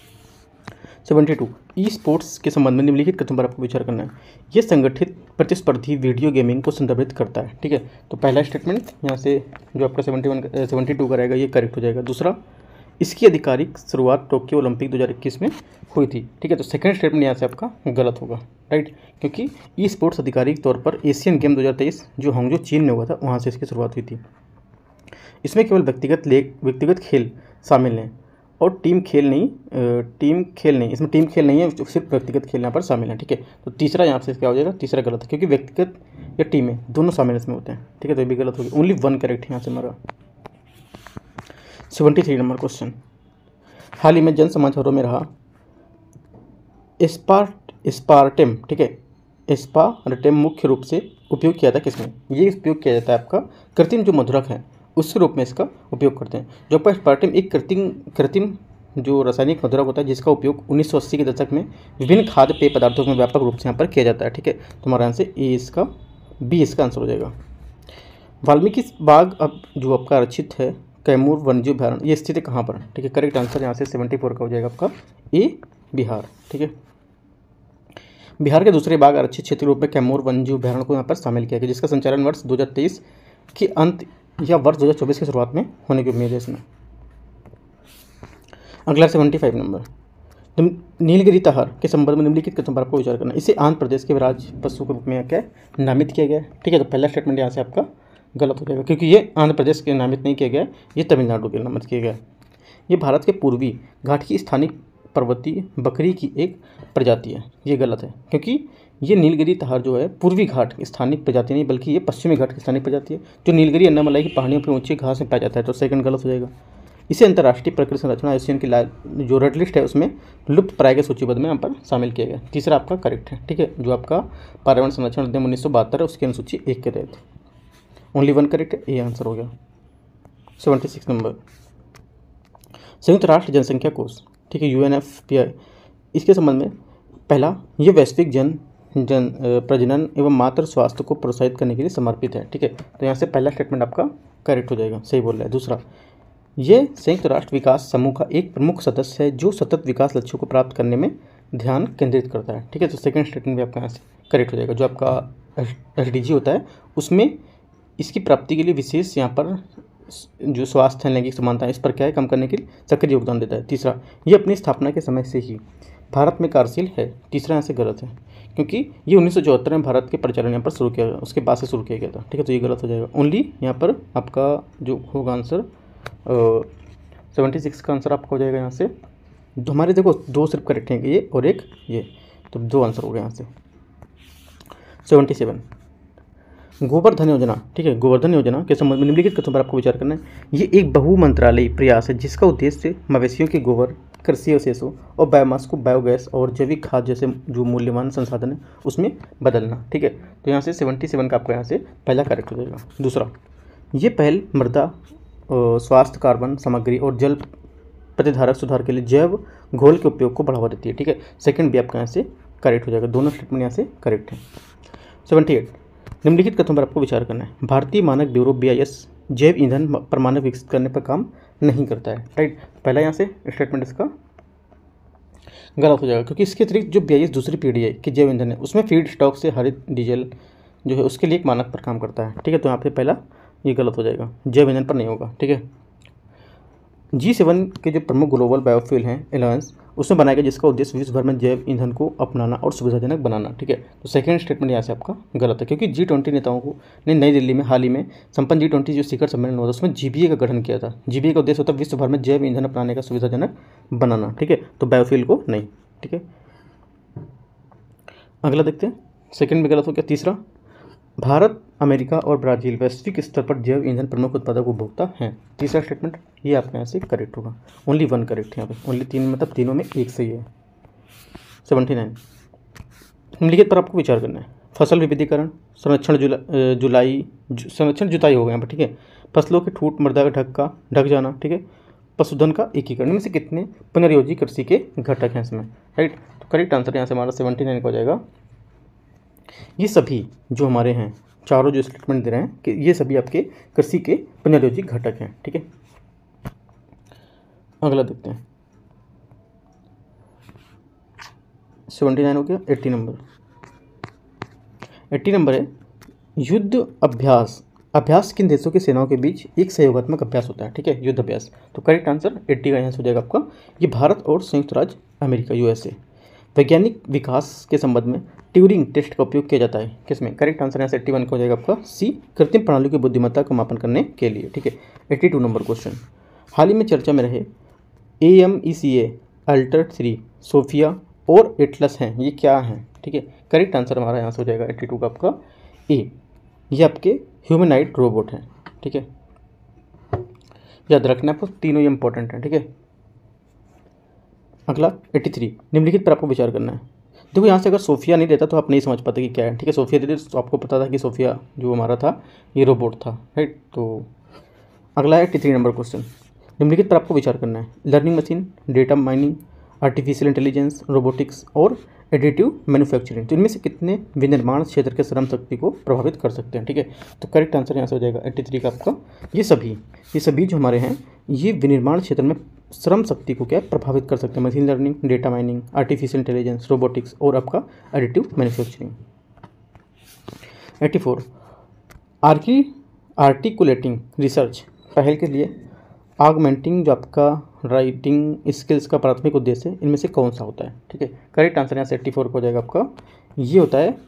72 ई स्पोर्ट्स के संबंध में निम्नलिखित कथनों पर आपको विचार करना है। ये संगठित प्रतिस्पर्धी वीडियो गेमिंग को संदर्भित करता है, ठीक है। तो पहला स्टेटमेंट यहाँ से जो आपका 72 का रहेगा ये करेक्ट हो जाएगा। दूसरा, इसकी आधिकारिक शुरुआत टोक्यो ओलंपिक 2021 में हुई थी, ठीक है। तो सेकंड स्टेटमेंट यहाँ से आपका गलत होगा, राइट, क्योंकि ई स्पोर्ट्स आधिकारिक तौर पर एशियन गेम 2023 जो हांगजो चीन में हुआ था वहाँ से इसकी शुरुआत हुई थी। इसमें केवल व्यक्तिगत खेल शामिल हैं और टीम खेल नहीं, इसमें टीम खेल नहीं है, सिर्फ व्यक्तिगत खेल यहाँ पर शामिल है, ठीक है। तो तीसरा यहाँ से क्या हो जाएगा, तीसरा गलत है, क्योंकि व्यक्तिगत या टीमें दोनों शामिल इसमें होते हैं, ठीक है। तो ये भी गलत होगी। ओनली 1 करेक्ट है यहाँ से हमारा। 73 नंबर क्वेश्चन, हाल ही में जन समाचारों में रहा एस्पार्टेम, ठीक है। एस्पार्टेम मुख्य रूप से उपयोग किया था किसमें, ये उपयोग किया जाता है आपका कृत्रिम जो मधुरक है उसके रूप में इसका उपयोग करते हैं। जो आपका एस्पार्टेम एक कृत्रिम जो रासायनिक मधुरक होता है जिसका उपयोग 1980 के दशक में विभिन्न खाद्य पेय पदार्थों में व्यापक रूप से यहाँ पर किया जाता है, ठीक है। तुम्हारा आंसर बी इसका आंसर हो जाएगा। वाल्मीकि बाग अब जो आपका आरक्षित है कैमूर वन्यजीव अभयारण्य, ये स्थित है कहाँ पर, ठीक है। करेक्ट आंसर यहाँ से 74 का हो जाएगा आपका ए, बिहार, ठीक है। बिहार के दूसरे बाघ आरक्षित क्षेत्र के रूप में कैमूर वन्यजीव अभयारण्य को यहाँ पर शामिल किया गया, जिसका संचालन वर्ष 2023 के अंत या वर्ष 2024 की शुरुआत में होने की उम्मीद है इसमें। अगला 75 नंबर, नीलगिरी तहर के संबंध में निम्नलिखित कथन पर आपको विचार करना है। इसे आंध्र प्रदेश के राज्य पशु के रूप में क्या नामित किया गया है, ठीक है। तो पहला स्टेटमेंट यहाँ से आपका गलत हो जाएगा, क्योंकि ये आंध्र प्रदेश के नामित नहीं किया गया, ये तमिलनाडु के नामित किया गया। ये भारत के पूर्वी घाट की स्थानिक पर्वतीय बकरी की एक प्रजाति है, ये गलत है, क्योंकि ये नीलगिरी तहार जो है पूर्वी घाट की स्थानिक प्रजाति नहीं बल्कि ये पश्चिमी घाट की स्थानिक प्रजाति है जो नीलगिरी अन्नामलाई की पहाड़ियों पर ऊंची घास में पाया जाता है। तो सेकंड गलत हो जाएगा। इसे अंतर्राष्ट्रीय प्रकृति संरक्षण एशियन की जो रेड लिस्ट है उसमें लुप्त प्राय के सूचीबद्ध में यहाँ पर शामिल किया गया। तीसरा आपका करेक्ट है, ठीक है। जो आपका पर्यावरण संरक्षण अधिनियम 1972 है उसकी अनुसूची 1 के तहत ओनली 1 करेक्ट है, ये आंसर हो गया। 76 नंबर, संयुक्त राष्ट्र जनसंख्या कोष, ठीक है, UNFPA, इसके संबंध में पहला, ये वैश्विक प्रजनन एवं मातृ स्वास्थ्य को प्रोत्साहित करने के लिए समर्पित है, ठीक है। तो यहाँ से पहला स्टेटमेंट आपका करेक्ट हो जाएगा, सही बोल रहा है। दूसरा, ये संयुक्त राष्ट्र विकास समूह का एक प्रमुख सदस्य है जो सतत विकास लक्ष्यों को प्राप्त करने में ध्यान केंद्रित करता है, ठीक है। तो सेकंड स्टेटमेंट भी आपका यहाँ से करेक्ट हो जाएगा। जो आपका SDG होता है उसमें इसकी प्राप्ति के लिए विशेष यहाँ पर जो स्वास्थ्य लैंगिक समानता है इस पर क्या है कम करने के लिए सक्रिय योगदान देता है। तीसरा, ये अपनी स्थापना के समय से ही भारत में कार्यशील है। तीसरा यहाँ से गलत है, क्योंकि ये 1974 में भारत के परिचालन यहाँ पर शुरू किया गया, उसके बाद से शुरू किया गया था, ठीक है। तो ये गलत हो जाएगा। ओनली यहाँ पर आपका जो होगा आंसर 76 का आंसर आपका हो जाएगा यहाँ से। हमारे देखो 2 सिर्फ करेक्ट हैं, ये और एक ये, तो 2 आंसर हो गए यहाँ से। 77 गोवर्धन योजना, ठीक है। गोवर्धन योजना के संबंध में निम्नलिखित कथनों पर आपको विचार करना है। ये एक बहु मंत्रालयी प्रयास है जिसका उद्देश्य मवेशियों के गोबर कृषि अवशेषों और बायोमास को बायोगैस और जैविक खाद जैसे जो मूल्यवान संसाधन है उसमें बदलना। ठीक है, तो यहाँ से 77 का आपका यहाँ से पहला करेक्ट हो जाएगा। दूसरा, ये पहल मृदा स्वास्थ्य, कार्बन सामग्री और जल प्रतिधारक सुधार के लिए जैव घोल के उपयोग को बढ़ावा देती है। ठीक है, सेकंड भी आपका यहाँ से करेक्ट हो जाएगा, दोनों स्टेटमेंट यहाँ से करेक्ट है। 78, निम्नलिखित कथनों पर आपको विचार करना है। भारतीय मानक ब्यूरो BIS जैव ईंधन प्रमाणक विकसित करने पर काम नहीं करता है। राइट, पहला यहाँ से स्टेटमेंट इसका गलत हो जाएगा, क्योंकि इसके अतिरिक्त जो BIS दूसरी पीढ़ी है कि जैव ईंधन है उसमें फीड स्टॉक से हरित डीजल जो है उसके लिए एक मानक पर काम करता है। ठीक है, तो यहाँ पे पहला ये गलत हो जाएगा, जैव ईंधन पर नहीं होगा। ठीक है, G7 के जो प्रमुख ग्लोबल बायोफ्यूल हैं अलायंस उसमें बनाया गया, जिसका उद्देश्य विश्व भर में जैव ईंधन को अपनाना और सुविधाजनक बनाना। ठीक है, तो सेकंड स्टेटमेंट यहाँ से आपका गलत है, क्योंकि G20 नेताओं को ने नई दिल्ली में हाल ही में संपन्न G20 जो शिखर सम्मेलन हुआ था उसमें GBA का गठन किया था। GBA का उद्देश्य होता है विश्व भर में जैव ईंधन अपनाने का सुविधाजनक बनाना। ठीक है, तो बायोफ्यूल को नहीं। ठीक है, अगला देखते हैं, सेकंड में गलत हो गया। तीसरा, भारत, अमेरिका और ब्राज़ील वैश्विक स्तर पर जैव ईंधन प्रमुख उत्पादक उपभोक्ता हैं। तीसरा स्टेटमेंट ये आपके यहाँ से करेक्ट होगा, ओनली वन करेक्ट है यहाँ पे, ओनली तीन मतलब तीनों में एक सही है। 79, निम्नलिखित पर आपको विचार करना है। फसल विविधीकरण, संरक्षण संरक्षण जुताई होगा यहाँ पर। ठीक है, फसलों के ठूंठ, मृदा का ढक जाना। ठीक है, पशुधन का एकीकरण, में से कितने पुनर्योजी कृषि के घटक हैं इसमें। राइट, तो करेक्ट आंसर यहाँ से हमारा 79 का हो जाएगा। ये सभी जो हमारे हैं चारों जो स्टेटमेंट दे रहे हैं कि ये सभी आपके कृषि के पुनर्योजी घटक हैं। ठीक है, अगला देखते हैं, 79 हो गया। 80 नंबर, 80 नंबर है युद्ध अभ्यास। अभ्यास किन देशों की सेनाओं के बीच एक सहयोगात्मक अभ्यास होता है। ठीक है, युद्ध अभ्यास, तो करेक्ट आंसर 80 का यहाँ से हो जाएगा आपका, ये भारत और संयुक्त राज्य अमेरिका USA। वैज्ञानिक विकास के संबंध में ट्यूरिंग टेस्ट का उपयोग किया जाता है किसमें। करेक्ट आंसर यहाँ से 81 का हो जाएगा आपका C, कृत्रिम प्रणाली की बुद्धिमत्ता का मापन करने के लिए। ठीक है, 82 नंबर क्वेश्चन, हाल ही में चर्चा में रहे AMECA अल्टर 3, सोफिया और एटलस हैं, ये क्या हैं। ठीक है, करेक्ट आंसर हमारा यहाँ से हो जाएगा 82 का आपका A, ये आपके ह्यूमनॉइड रोबोट हैं। ठीक है, याद रखना आपको, तीनों ये इंपॉर्टेंट हैं। ठीक है, अगला 83, निम्नलिखित पर आपको विचार करना है। देखो यहाँ से अगर सोफिया नहीं देता तो आप नहीं समझ पाते कि क्या है। ठीक है, सोफिया देते तो आपको पता था कि सोफिया जो हमारा था ये रोबोट था। राइट, तो अगला है 83 नंबर क्वेश्चन, निम्नलिखित पर आपको विचार करना है। Learning machine, data mining, artificial intelligence, robotics और एडिटिव मैन्युफैक्चरिंग, तो इनमें से कितने विनिर्माण क्षेत्र के श्रम शक्ति को प्रभावित कर सकते हैं। ठीक है, तो करेक्ट आंसर यहाँ से हो जाएगा 83 का आपका, ये सभी जो हमारे हैं ये विनिर्माण क्षेत्र में श्रम शक्ति को क्या प्रभावित कर सकते हैं। Machine learning, data mining, artificial intelligence, robotics और आपका एडिटिव मैन्युफैक्चरिंग। 84, आर्टिकुलेटिंग रिसर्च पहल के लिए ऑगमेंटिंग जो आपका राइटिंग स्किल्स का प्राथमिक उद्देश्य है, इनमें से कौन सा होता है। ठीक है, करेक्ट आंसर यहाँ से 84 को हो जाएगा आपका, ये होता है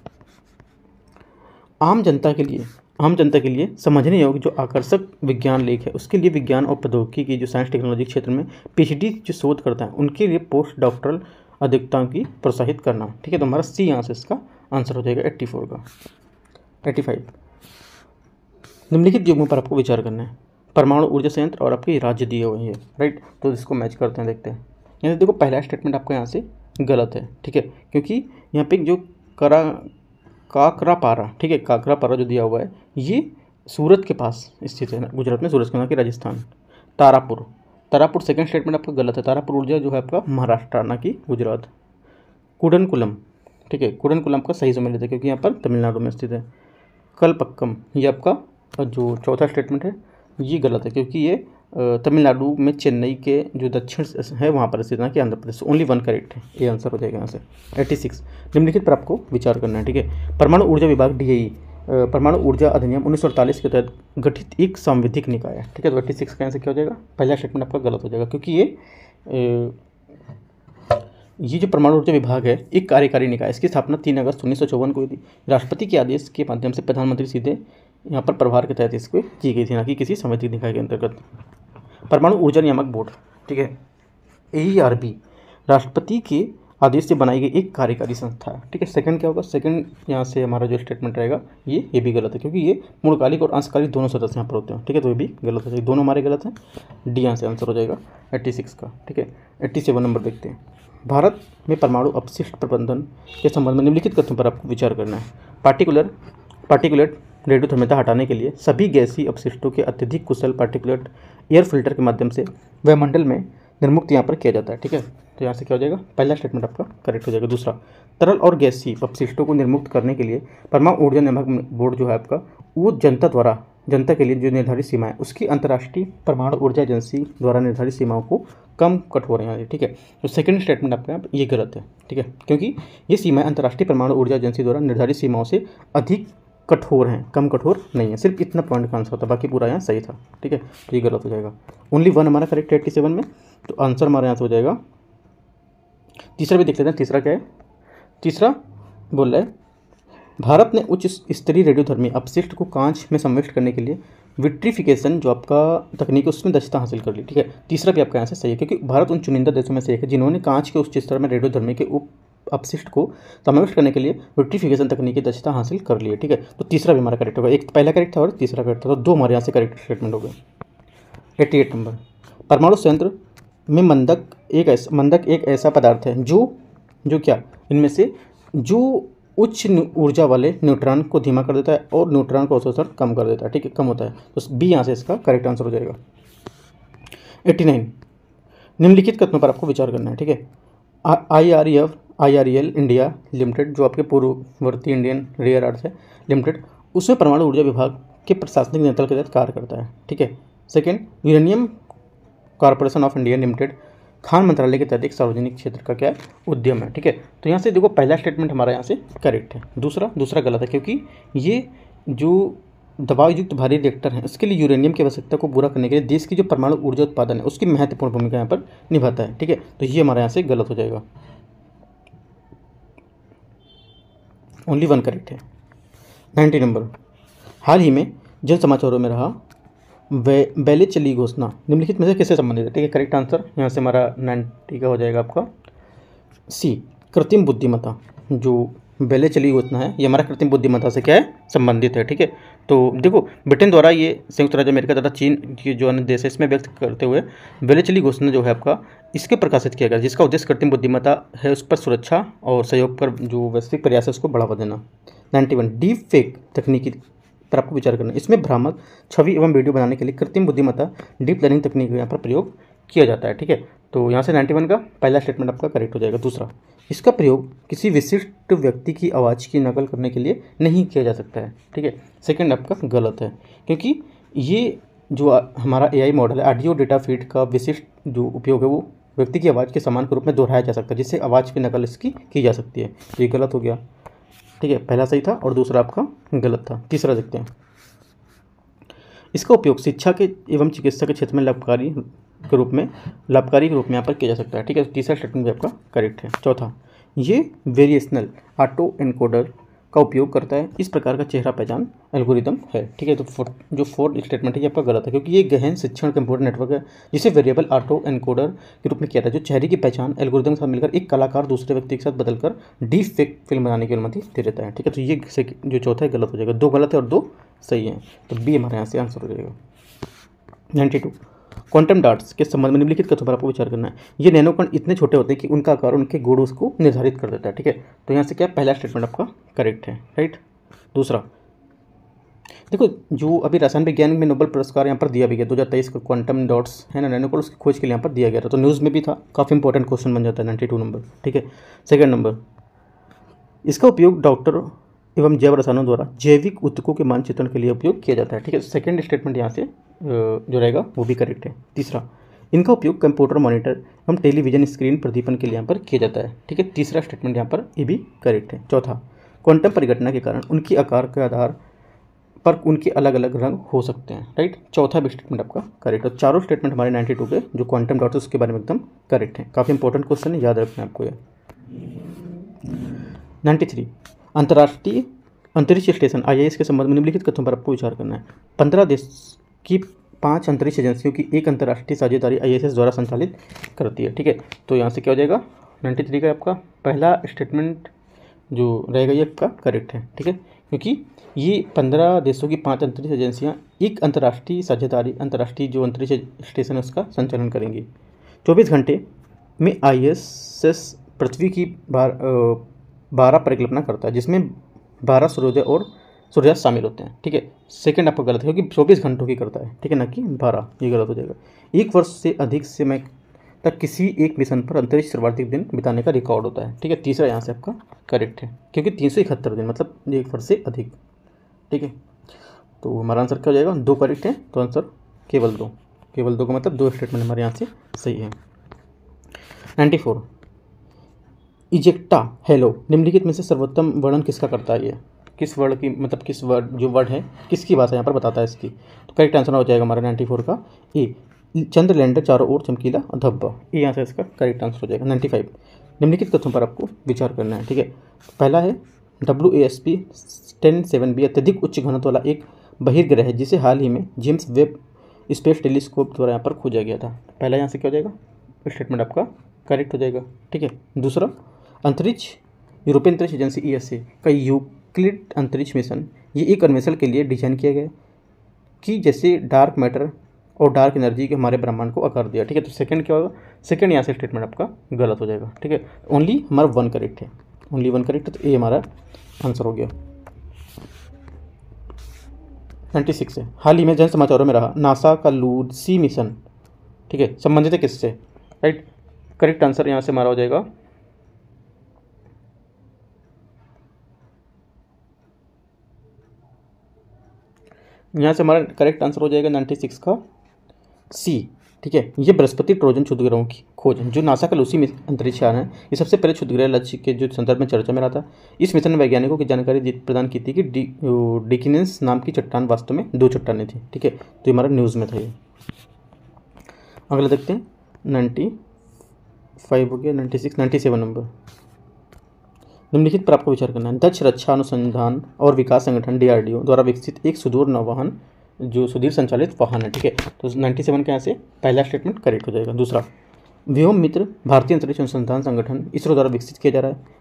आम जनता के लिए समझने योग्य जो आकर्षक विज्ञान लेख है उसके लिए विज्ञान और प्रौद्योगिकी की जो साइंस टेक्नोलॉजी क्षेत्र में PhD जो शोध करता है उनके लिए पोस्ट डॉक्टरल अधिकताओं की प्रोत्साहित करना। ठीक है, तो हमारा C यहाँ से इसका आंसर हो जाएगा 84 का। 85, निम्नलिखित युग्मों पर आपको विचार करना है। परमाणु ऊर्जा संयंत्र और आपके राज्य दिए हुए हैं। राइट, तो इसको मैच करते हैं, देखते हैं। यहाँ से देखो पहला स्टेटमेंट आपका यहाँ से गलत है। ठीक है, क्योंकि यहाँ पे जो काकरापारा, ठीक है, काकरापारा जो दिया हुआ है ये सूरत के पास स्थित है, गुजरात में सूरत के नाम की राजस्थान। तारापुर सेकंड स्टेटमेंट आपका गलत है, तारापुर ऊर्जा जो है आपका महाराष्ट्र ना कि गुजरात। कुडनकुलम, ठीक है, कुडनकुलम का सही समझ लेते हैं क्योंकि यहाँ पर तमिलनाडु में स्थित है। कलपक्कम, ये आपका जो चौथा स्टेटमेंट है ये गलत है क्योंकि ये तमिलनाडु में चेन्नई के जो दक्षिण है वहाँ पर स्थित ना कि Andhra Pradesh. Only one correct है, ये आंसर हो जाएगा यहाँ से। 86, निम्नलिखित पर आपको विचार करना है। ठीक है, परमाणु ऊर्जा विभाग DAE परमाणु ऊर्जा अधिनियम 1948 के तहत गठित एक सांविधिक निकाय है। ठीक है, तो 86 का आंसर क्या हो जाएगा, पहला स्टेटमेंट आपका गलत हो जाएगा क्योंकि ये जो परमाणु ऊर्जा विभाग है एक कार्यकारी निकाय, इसकी स्थापना 3 अगस्त 1954 को हुई थी। राष्ट्रपति के आदेश के माध्यम से प्रधानमंत्री सीधे यहाँ पर प्रभार के तहत इसको की गई थी, ना कि किसी सांविधिक निकाय के अंतर्गत। परमाणु ऊर्जा नियामक बोर्ड, ठीक है, AERB राष्ट्रपति के आदेश से बनाई गई एक कार्यकारी संस्था है। ठीक है, सेकंड क्या होगा, सेकंड यहाँ से हमारा जो स्टेटमेंट रहेगा ये भी गलत है, क्योंकि ये पूर्णकालिक और अंशकालिक दोनों सदस्य यहाँ पर होते हैं। ठीक है, तो ये भी गलत हो जाएगा, दोनों हमारे गलत हैं। डी यहाँ से आंसर हो जाएगा 86 का। ठीक है, 87 नंबर देखते हैं। भारत में परमाणु अपशिष्ट प्रबंधन के संबंध में निम्नलिखित कथनों पर आपको विचार करना है। पार्टिकुलेट रेडियोधर्मिता हटाने के लिए सभी गैसीय अपशिष्टों के अत्यधिक कुशल पार्टिकुलेट एयर फिल्टर के माध्यम से वायुमंडल में निर्मुक्त यहाँ पर किया जाता है। ठीक है, तो यहाँ से क्या हो जाएगा, पहला स्टेटमेंट आपका करेक्ट हो जाएगा। दूसरा, तरल और गैसीय अपशिष्टों को निर्मुक्त करने के लिए परमाणु ऊर्जा नियामक बोर्ड जो है आपका, वो जनता के लिए जो निर्धारित सीमा है उसकी अंतर्राष्ट्रीय परमाणु ऊर्जा एजेंसी द्वारा निर्धारित सीमाओं को कम कठोर है। ठीक है, तो सेकंड स्टेटमेंट आपका यहाँ ये गलत है। ठीक है, क्योंकि ये सीमाएं अंतर्राष्ट्रीय परमाणु ऊर्जा एजेंसी द्वारा निर्धारित सीमाओं से अधिक कठोर हैं, कम कठोर नहीं है। सिर्फ इतना पॉइंट का आंसर होता है, बाकी पूरा यहाँ सही था। ठीक है, तो ये गलत हो जाएगा। ओनली वन हमारा करेक्ट है 87 में, तो आंसर हमारे यहाँ से हो जाएगा। तीसरा भी देख लेते हैं, तीसरा क्या है। तीसरा बोल रहा है भारत ने उच्च स्तरीय रेडियोधर्मी अपशिष्ट को कांच में सम्मिलित करने के लिए विट्रीफिकेशन जो आपका तकनीक है उसमें दक्षता हासिल कर ली। ठीक है, तीसरा भी आपका यहाँ से सही है, क्योंकि भारत उन चुनिंदा देशों में से एक है जिन्होंने कांच के उच्च स्तर में रेडियोधर्मी के अपशिष्ट को समाविष्ट करने के लिए विट्रीफिकेशन तकनीक की दक्षता हासिल कर ली है। ठीक है, तो तीसरा भी हमारा करेक्ट होगा। एक पहला करेक्ट था और तीसरा करेक्ट था, तो दो हमारे यहाँ से करेक्ट स्टेटमेंट हो गए। 88 नंबर, परमाणु संयंत्र में मंदक एक ऐसा पदार्थ है जो क्या इनमें से जो उच्च ऊर्जा वाले न्यूट्रॉन को धीमा कर देता है और न्यूट्रॉन का अवशोषण कम कर देता है। ठीक है, कम होता है, तो बी यहाँ से इसका करेक्ट आंसर हो जाएगा। 89, निम्नलिखित कथनों पर आपको विचार करना है। ठीक है, IREL इंडिया लिमिटेड जो आपके पूर्ववर्ती इंडियन रेयर अर्थ है लिमिटेड, उसमें परमाणु ऊर्जा विभाग के प्रशासनिक नियंत्रण के तहत कार्य करता है। ठीक है, second, Uranium Corporation of India Limited खान मंत्रालय के तहत एक सार्वजनिक क्षेत्र का क्या उद्यम है। ठीक है, तो यहाँ से देखो पहला स्टेटमेंट हमारा यहाँ से करेक्ट है, दूसरा गलत है, क्योंकि ये जो दबाव युक्त भारी रिएक्टर है उसके लिए यूरेनियम की आवश्यकता को पूरा करने के लिए देश की जो परमाणु ऊर्जा उत्पादन है उसकी महत्वपूर्ण भूमिका यहाँ पर निभाता है। ठीक है, तो ये हमारे यहाँ से गलत हो जाएगा। ओनली वन करेक्ट है। 90 नंबर, हाल ही में जन समाचारों में रहा बेलेचली घोषणा निम्नलिखित में से किससे संबंधित है। ठीक है, करेक्ट आंसर यहाँ से हमारा 90 का हो जाएगा आपका सी, कृत्रिम बुद्धिमत्ता। जो बेलेचली घोषणा है ये हमारा कृत्रिम बुद्धिमत्ता से क्या है, संबंधित है। ठीक है, तो देखो ब्रिटेन द्वारा ये संयुक्त राज्य अमेरिका तथा चीन की जो अन्य देश है इसमें व्यक्त करते हुए बेलेचली घोषणा जो है आपका इसके प्रकाशित किया गया, जिसका उद्देश्य कृत्रिम बुद्धिमत्ता है उस पर सुरक्षा और सहयोग पर जो वैश्विक प्रयास है उसको बढ़ावा देना। 91, डीप फेक तकनीकी पर आपको विचार करना है। इसमें भ्रामक छवि एवं वीडियो बनाने के लिए कृत्रिम बुद्धिमत्ता डीप लर्निंग तकनीक यहाँ पर प्रयोग किया जाता है। ठीक है, तो यहाँ से 91 का पहला स्टेटमेंट आपका करेक्ट हो जाएगा। दूसरा, इसका प्रयोग किसी विशिष्ट व्यक्ति की आवाज़ की नकल करने के लिए नहीं किया जा सकता है। ठीक है, सेकंड आपका गलत है, क्योंकि ये जो हमारा AI मॉडल है ऑडियो डेटा फीड का विशिष्ट जो उपयोग है वो व्यक्ति की आवाज़ के समान के रूप में दोहराया जा सकता है, जिससे आवाज़ की नकल इसकी की जा सकती है। तो ये गलत हो गया। ठीक है, पहला सही था और दूसरा आपका गलत था। तीसरा देखते हैं, इसका उपयोग शिक्षा के एवं चिकित्सा के क्षेत्र में लाभकारी के रूप में यहाँ पर किया जा सकता है। ठीक है, तीसरा स्टेटमेंट भी आपका करेक्ट है। चौथा, ये वेरिएशनल ऑटो एनकोडर का उपयोग करता है, इस प्रकार का चेहरा पहचान एल्गोरिदम है। ठीक है, तो जो फोर्थ स्टेटमेंट है ये आपका गलत है, क्योंकि ये गहन शिक्षण कंप्यूटर नेटवर्क है जिसे वेरिएबल ऑटो एनकोडर के रूप में किया था, जो चेहरे की पहचान एल्गोरिदम के साथ मिलकर एक कलाकार दूसरे व्यक्ति के साथ बदलकर डीप फेक फिल्म बनाने की अनुमति दे देता है। ठीक है, तो ये जो चौथा है गलत हो जाएगा। दो गलत है और दो सही है, तो बी हमारे यहाँ से आंसर हो जाएगा। 92, क्वांटम डॉट्स के संबंध में निम्नलिखित कथनों पर आपको विचार करना है। ये नैनोकण इतने छोटे होते हैं कि उनका आकार उनके गुण उसको निर्धारित कर देता है। ठीक है, तो यहाँ से क्या पहला स्टेटमेंट आपका करेक्ट है, राइट। दूसरा देखो, जो अभी रसायन विज्ञान में नोबेल पुरस्कार यहाँ पर दिया भी गया 2023 का क्वांटम डॉट्स है ना, नैनोकण उसकी खोज के लिए यहाँ पर दिया गया था, तो न्यूज़ में भी था, काफ़ी इंपॉर्टेंट क्वेश्चन बन जाता है। 92 नंबर। ठीक है, सेकेंड नंबर, इसका उपयोग डॉक्टर एवं जैव रसायनों द्वारा जैविक ऊतकों के मानचित्रण के लिए उपयोग किया जाता है। ठीक है, सेकेंड स्टेटमेंट यहाँ से जो रहेगा वो भी करेक्ट है। तीसरा, इनका उपयोग कंप्यूटर मॉनिटर एवं टेलीविजन स्क्रीन प्रदीपन के लिए यहाँ पर किया जाता है। ठीक है, तीसरा स्टेटमेंट यहाँ पर ये भी करेक्ट है। चौथा, क्वांटम परिघटना के कारण उनकी आकार के आधार पर उनके अलग अलग रंग हो सकते हैं, राइट। चौथा भी स्टेटमेंट आपका करेक्ट है। चारों स्टेटमेंट हमारे 92 के जो क्वांटम डॉट्स उसके बारे में एकदम करेक्ट है। काफ़ी इंपॉर्टेंट क्वेश्चन है, याद रखना है आपको ये। 93, अंतर्राष्ट्रीय अंतरिक्ष स्टेशन ISS के संबंध में निम्नलिखित कथनों पर आपको विचार करना है। 15 देश की 5 अंतरिक्ष एजेंसियों की एक अंतर्राष्ट्रीय साझेदारी ISS द्वारा संचालित करती है। ठीक है, तो यहाँ से क्या हो जाएगा 93 का आपका पहला स्टेटमेंट जो रहेगा ये आपका करेक्ट है, ठीक है, क्योंकि ये 15 देशों की 5 अंतरिक्ष एजेंसियां एक अंतर्राष्ट्रीय साझेदारी अंतर्राष्ट्रीय जो अंतरिक्ष स्टेशन है उसका संचालन करेंगी। 24 घंटे में ISS पृथ्वी की 12 परिकल्पना करता है, जिसमें 12 सूर्योदय और सूर्यास्त शामिल होते हैं, ठीक है। सेकंड आपका गलत है क्योंकि 24 घंटों की करता है, ठीक है, ना कि 12, ये गलत हो जाएगा। 1 वर्ष से अधिक समय तक किसी एक मिशन पर अंतरिक्ष सर्वाधिक दिन बिताने का रिकॉर्ड होता है, ठीक है। तीसरा यहाँ से आपका करेक्ट है क्योंकि 371 दिन मतलब 1 वर्ष से अधिक, ठीक है। तो हमारा आंसर क्या हो जाएगा, 2 करेक्ट है, तो आंसर केवल 2 का मतलब 2 स्टेटमेंट हमारे यहाँ से सही है। 94 इजेक्टा हेलो निम्नलिखित में से सर्वोत्तम वर्णन किसका करता है, ये किस वर्ड की मतलब किस वर्ड जो वर्ड है किसकी भाषा यहाँ पर बताता है इसकी, तो करेक्ट आंसर हो जाएगा हमारा 94 का ए, चंद्र लैंडर चारों ओर चमकीला धब्बा, ये यहाँ से इसका करेक्ट आंसर हो जाएगा। 95 निम्नलिखित कथनों पर आपको विचार करना है, ठीक है। पहला है WASP 10-7b अत्यधिक उच्च घनत्व वाला एक बहिर्ग्रह है जिसे हाल ही में जेम्स वेब स्पेस टेलीस्कोप द्वारा यहाँ पर खोजा गया था। पहला यहाँ से क्या हो जाएगा, स्टेटमेंट आपका करेक्ट हो जाएगा, ठीक है। दूसरा अंतरिक्ष यूरोपियन अंतरिक्ष एजेंसी ESA का यूक्लिड अंतरिक्ष मिशन ये एक अन्वेषण के लिए डिजाइन किया गया कि जैसे डार्क मैटर और डार्क एनर्जी के हमारे ब्रह्मांड को आकार दिया, ठीक है। तो सेकंड क्या होगा, सेकंड यहाँ से स्टेटमेंट आपका गलत हो जाएगा, ठीक है। ओनली हमारा 1 करेक्ट है, ओनली 1 करेक्ट है, तो ये हमारा आंसर हो गया। 96 है हाल ही में जन समाचारों में रहा नासा का लूसी मिशन, ठीक है, संबंधित है किससे, राइट। करेक्ट आंसर यहाँ से हमारा हो जाएगा यहाँ से हमारा करेक्ट आंसर हो जाएगा 96 का C, ठीक है। ये बृहस्पति ट्रोजन क्षुद्रग्रहों की खोज जो नासा का लूसी अंतरिक्ष यान है, ये सबसे पहले क्षुद्रग्रह लक्ष्य के जो संदर्भ में चर्चा में रहा था। इस मिशन ने वैज्ञानिकों की जानकारी प्रदान की थी कि डिकिनेंस नाम की चट्टान वास्तव में 2 चट्टानें थी, ठीक है। तो ये हमारा न्यूज़ में था ये। अगला देखते हैं 95 हो गया, 96 97 नंबर निम्नलिखित पर आपको विचार करना है। दक्ष रक्षा अनुसंधान और विकास संगठन DRDO द्वारा विकसित एक सुदूर नौवहन जो सुदूर संचालित वाहन है, ठीक है। तो 97 के यहाँ से पहला स्टेटमेंट करेक्ट हो जाएगा। दूसरा व्योम मित्र भारतीय अंतरिक्ष अनुसंधान संगठन ISRO द्वारा विकसित किया जा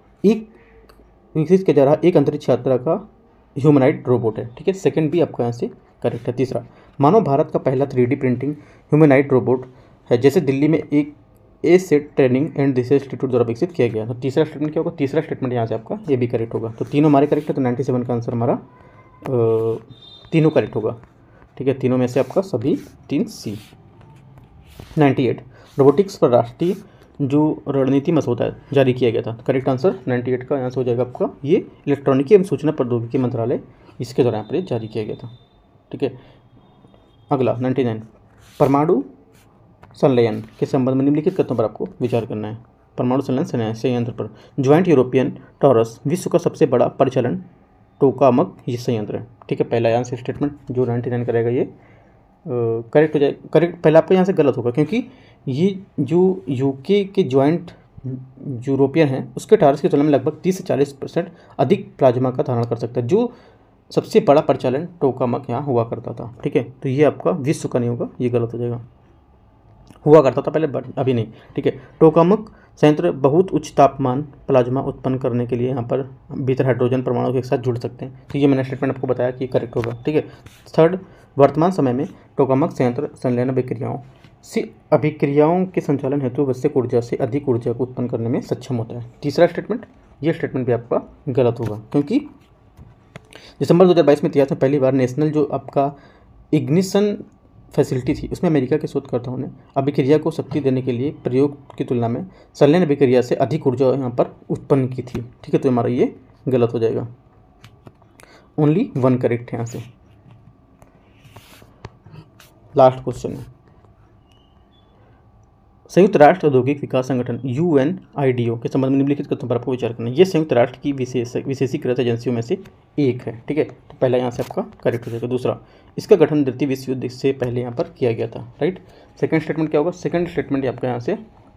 रहा है एक अंतरिक्ष यात्रा का ह्यूमनॉइड रोबोट है, ठीक है। सेकंड भी आपका यहाँ से करेक्ट है। तीसरा मानव भारत का पहला 3D प्रिंटिंग ह्यूमनॉइड रोबोट है जैसे दिल्ली में एक set training and research institute द्वारा विकसित किया गया। तो तीसरा स्टेटमेंट क्या होगा, तीसरा स्टेटमेंट यहाँ से आपका ये भी करेक्ट होगा। तो तीनों हमारे करेक्ट है, तो 97 का आंसर हमारा तीनों करेक्ट होगा, ठीक है। तीनों में से आपका सभी 3 C। 98 रोबोटिक्स पर राष्ट्रीय जो रणनीति मसौदा जारी किया गया था। करेक्ट आंसर 98 का यहाँ से हो जाएगा आपका ये इलेक्ट्रॉनिकी एवं सूचना प्रौद्योगिकी मंत्रालय इसके द्वारा यहाँ पर जारी किया गया था, ठीक है। अगला 99 परमाणु संलयन के संबंध में निम्नलिखित कथनों पर आपको विचार करना है। परमाणु संलयन संयंत्र पर ज्वाइंट यूरोपियन टॉरस विश्व का सबसे बड़ा परिचालन टोकामक ये संयंत्र है, ठीक है। पहला यहाँ से स्टेटमेंट जो 99 करेगा ये करेक्ट हो जाएगा। करेक्ट पहला आपका यहाँ से गलत होगा क्योंकि ये जो UK के ज्वाइंट यूरोपियन है उसके टॉरस की तुलना में लगभग 30 से 40% अधिक प्लाज्मा का धारण कर सकता है। जो सबसे बड़ा परिचालन टोकामक यहाँ हुआ करता था, ठीक है। तो ये आपका विश्व का नहीं होगा, ये गलत हो जाएगा। हुआ करता था पहले अभी नहीं, ठीक है। टोकामक संयंत्र बहुत उच्च तापमान प्लाज्मा उत्पन्न करने के लिए यहाँ पर भीतर हाइड्रोजन परमाणु के साथ जुड़ सकते हैं। तो ये मैंने स्टेटमेंट आपको बताया कि करेक्ट होगा, ठीक है। थर्ड वर्तमान समय में टोकामक संयंत्र संलयन अभिक्रियाओं के संचालन हेतु आवश्यक ऊर्जा से अधिक ऊर्जा को उत्पन्न करने में सक्षम होता है। तीसरा स्टेटमेंट ये स्टेटमेंट भी आपका गलत होगा क्योंकि दिसंबर 2022 में इतिहास में पहली बार नेशनल जो आपका इग्निशन फैसिलिटी थी उसमें अमेरिका के शोधकर्ताओं ने अभिक्रिया को शक्ति देने के लिए प्रयोग की तुलना में संलयन अभिक्रिया से अधिक ऊर्जा यहाँ पर उत्पन्न की थी, ठीक है। तो हमारा ये गलत हो जाएगा, ओनली 1 करेक्ट है यहाँ से। लास्ट क्वेश्चन है संयुक्त राष्ट्र औद्योगिक विकास संगठन UNIDO के संबंध में निम्नलिखित कथनों पर आपको विचार करना है। ये संयुक्त राष्ट्र की विशेषीकृत एजेंसियों में से एक है, ठीक है। तो पहला यहाँ से आपका करेक्ट हो जाएगा। दूसरा इसका गठन द्वितीय विश्व युद्ध से पहले यहाँ पर किया गया था, राइट। सेकंड स्टेटमेंट क्या होगा, सेकंड स्टेटमेंट आपका यहाँ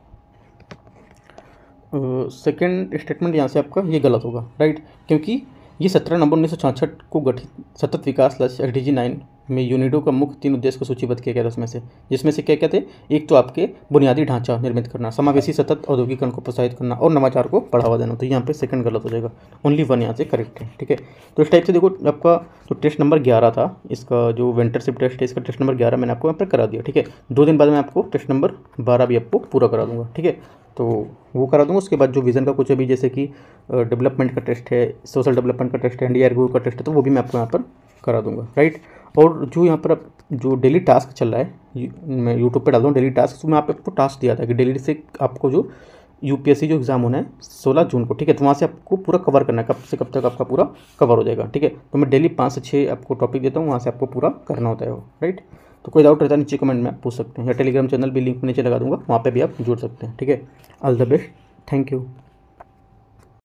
से आपका ये गलत होगा, राइट, क्योंकि ये 17 नवंबर 1966 को गठित सतत विकास लक्ष्य SDG 9 में यूनिडो का मुख्य 3 उद्देश्य को सूचीबद्ध किया गया था उसमें से, जिसमें से क्या क्या थे, एक तो आपके बुनियादी ढांचा निर्मित करना, समावेशी सतत औद्योगिकरण को प्रोत्साहित करना और नवाचार को बढ़ावा देना। तो यहाँ पे सेकंड गलत हो जाएगा, ओनली 1 यहाँ से करेक्ट है। ठीक है, तो इस टाइप से देखो आपका जो टेस्ट नंबर 11 था, इसका जो वेंटरशिप टेस्ट है, इसका टेस्ट नंबर 11 मैंने आपको यहाँ पर करा दिया। ठीक है, 2 दिन बाद मैं आपको टेस्ट नंबर 12 भी आपको पूरा करा दूंगा। ठीक है, तो वो करा दूंगा। उसके बाद जो विज़न का कुछ अभी जैसे कि डेवलपमेंट का टेस्ट है, सोशल डेवलपमेंट का टेस्ट है, NDR ग्रुप का टेस्ट है, तो वो भी मैं आपको यहाँ पर करा दूंगा। राइट, और जो यहाँ पर जो डेली टास्क चल रहा है, मैं यूट्यूब पे डाल दूँ डेली टास्क, उसमें आपको टास्क दिया था कि डेली से आपको जो UPSC जो एग्ज़ाम होना है 16 जून को। ठीक है, तो वहाँ से आपको पूरा कवर करना है, कब से कब तक आपका पूरा कवर हो जाएगा। ठीक है, तो मैं डेली 5 से 6 आपको टॉपिक देता हूँ, वहाँ से आपको पूरा करना होता है वो। राइट, तो कोई डाउट रहता है नीचे कमेंट में आप पूछ सकते हैं, या टेलीग्राम चैनल भी लिंक नीचे लगा दूंगा, वहाँ पे भी आप जुड़ सकते हैं। ठीक है, all the best, thank you.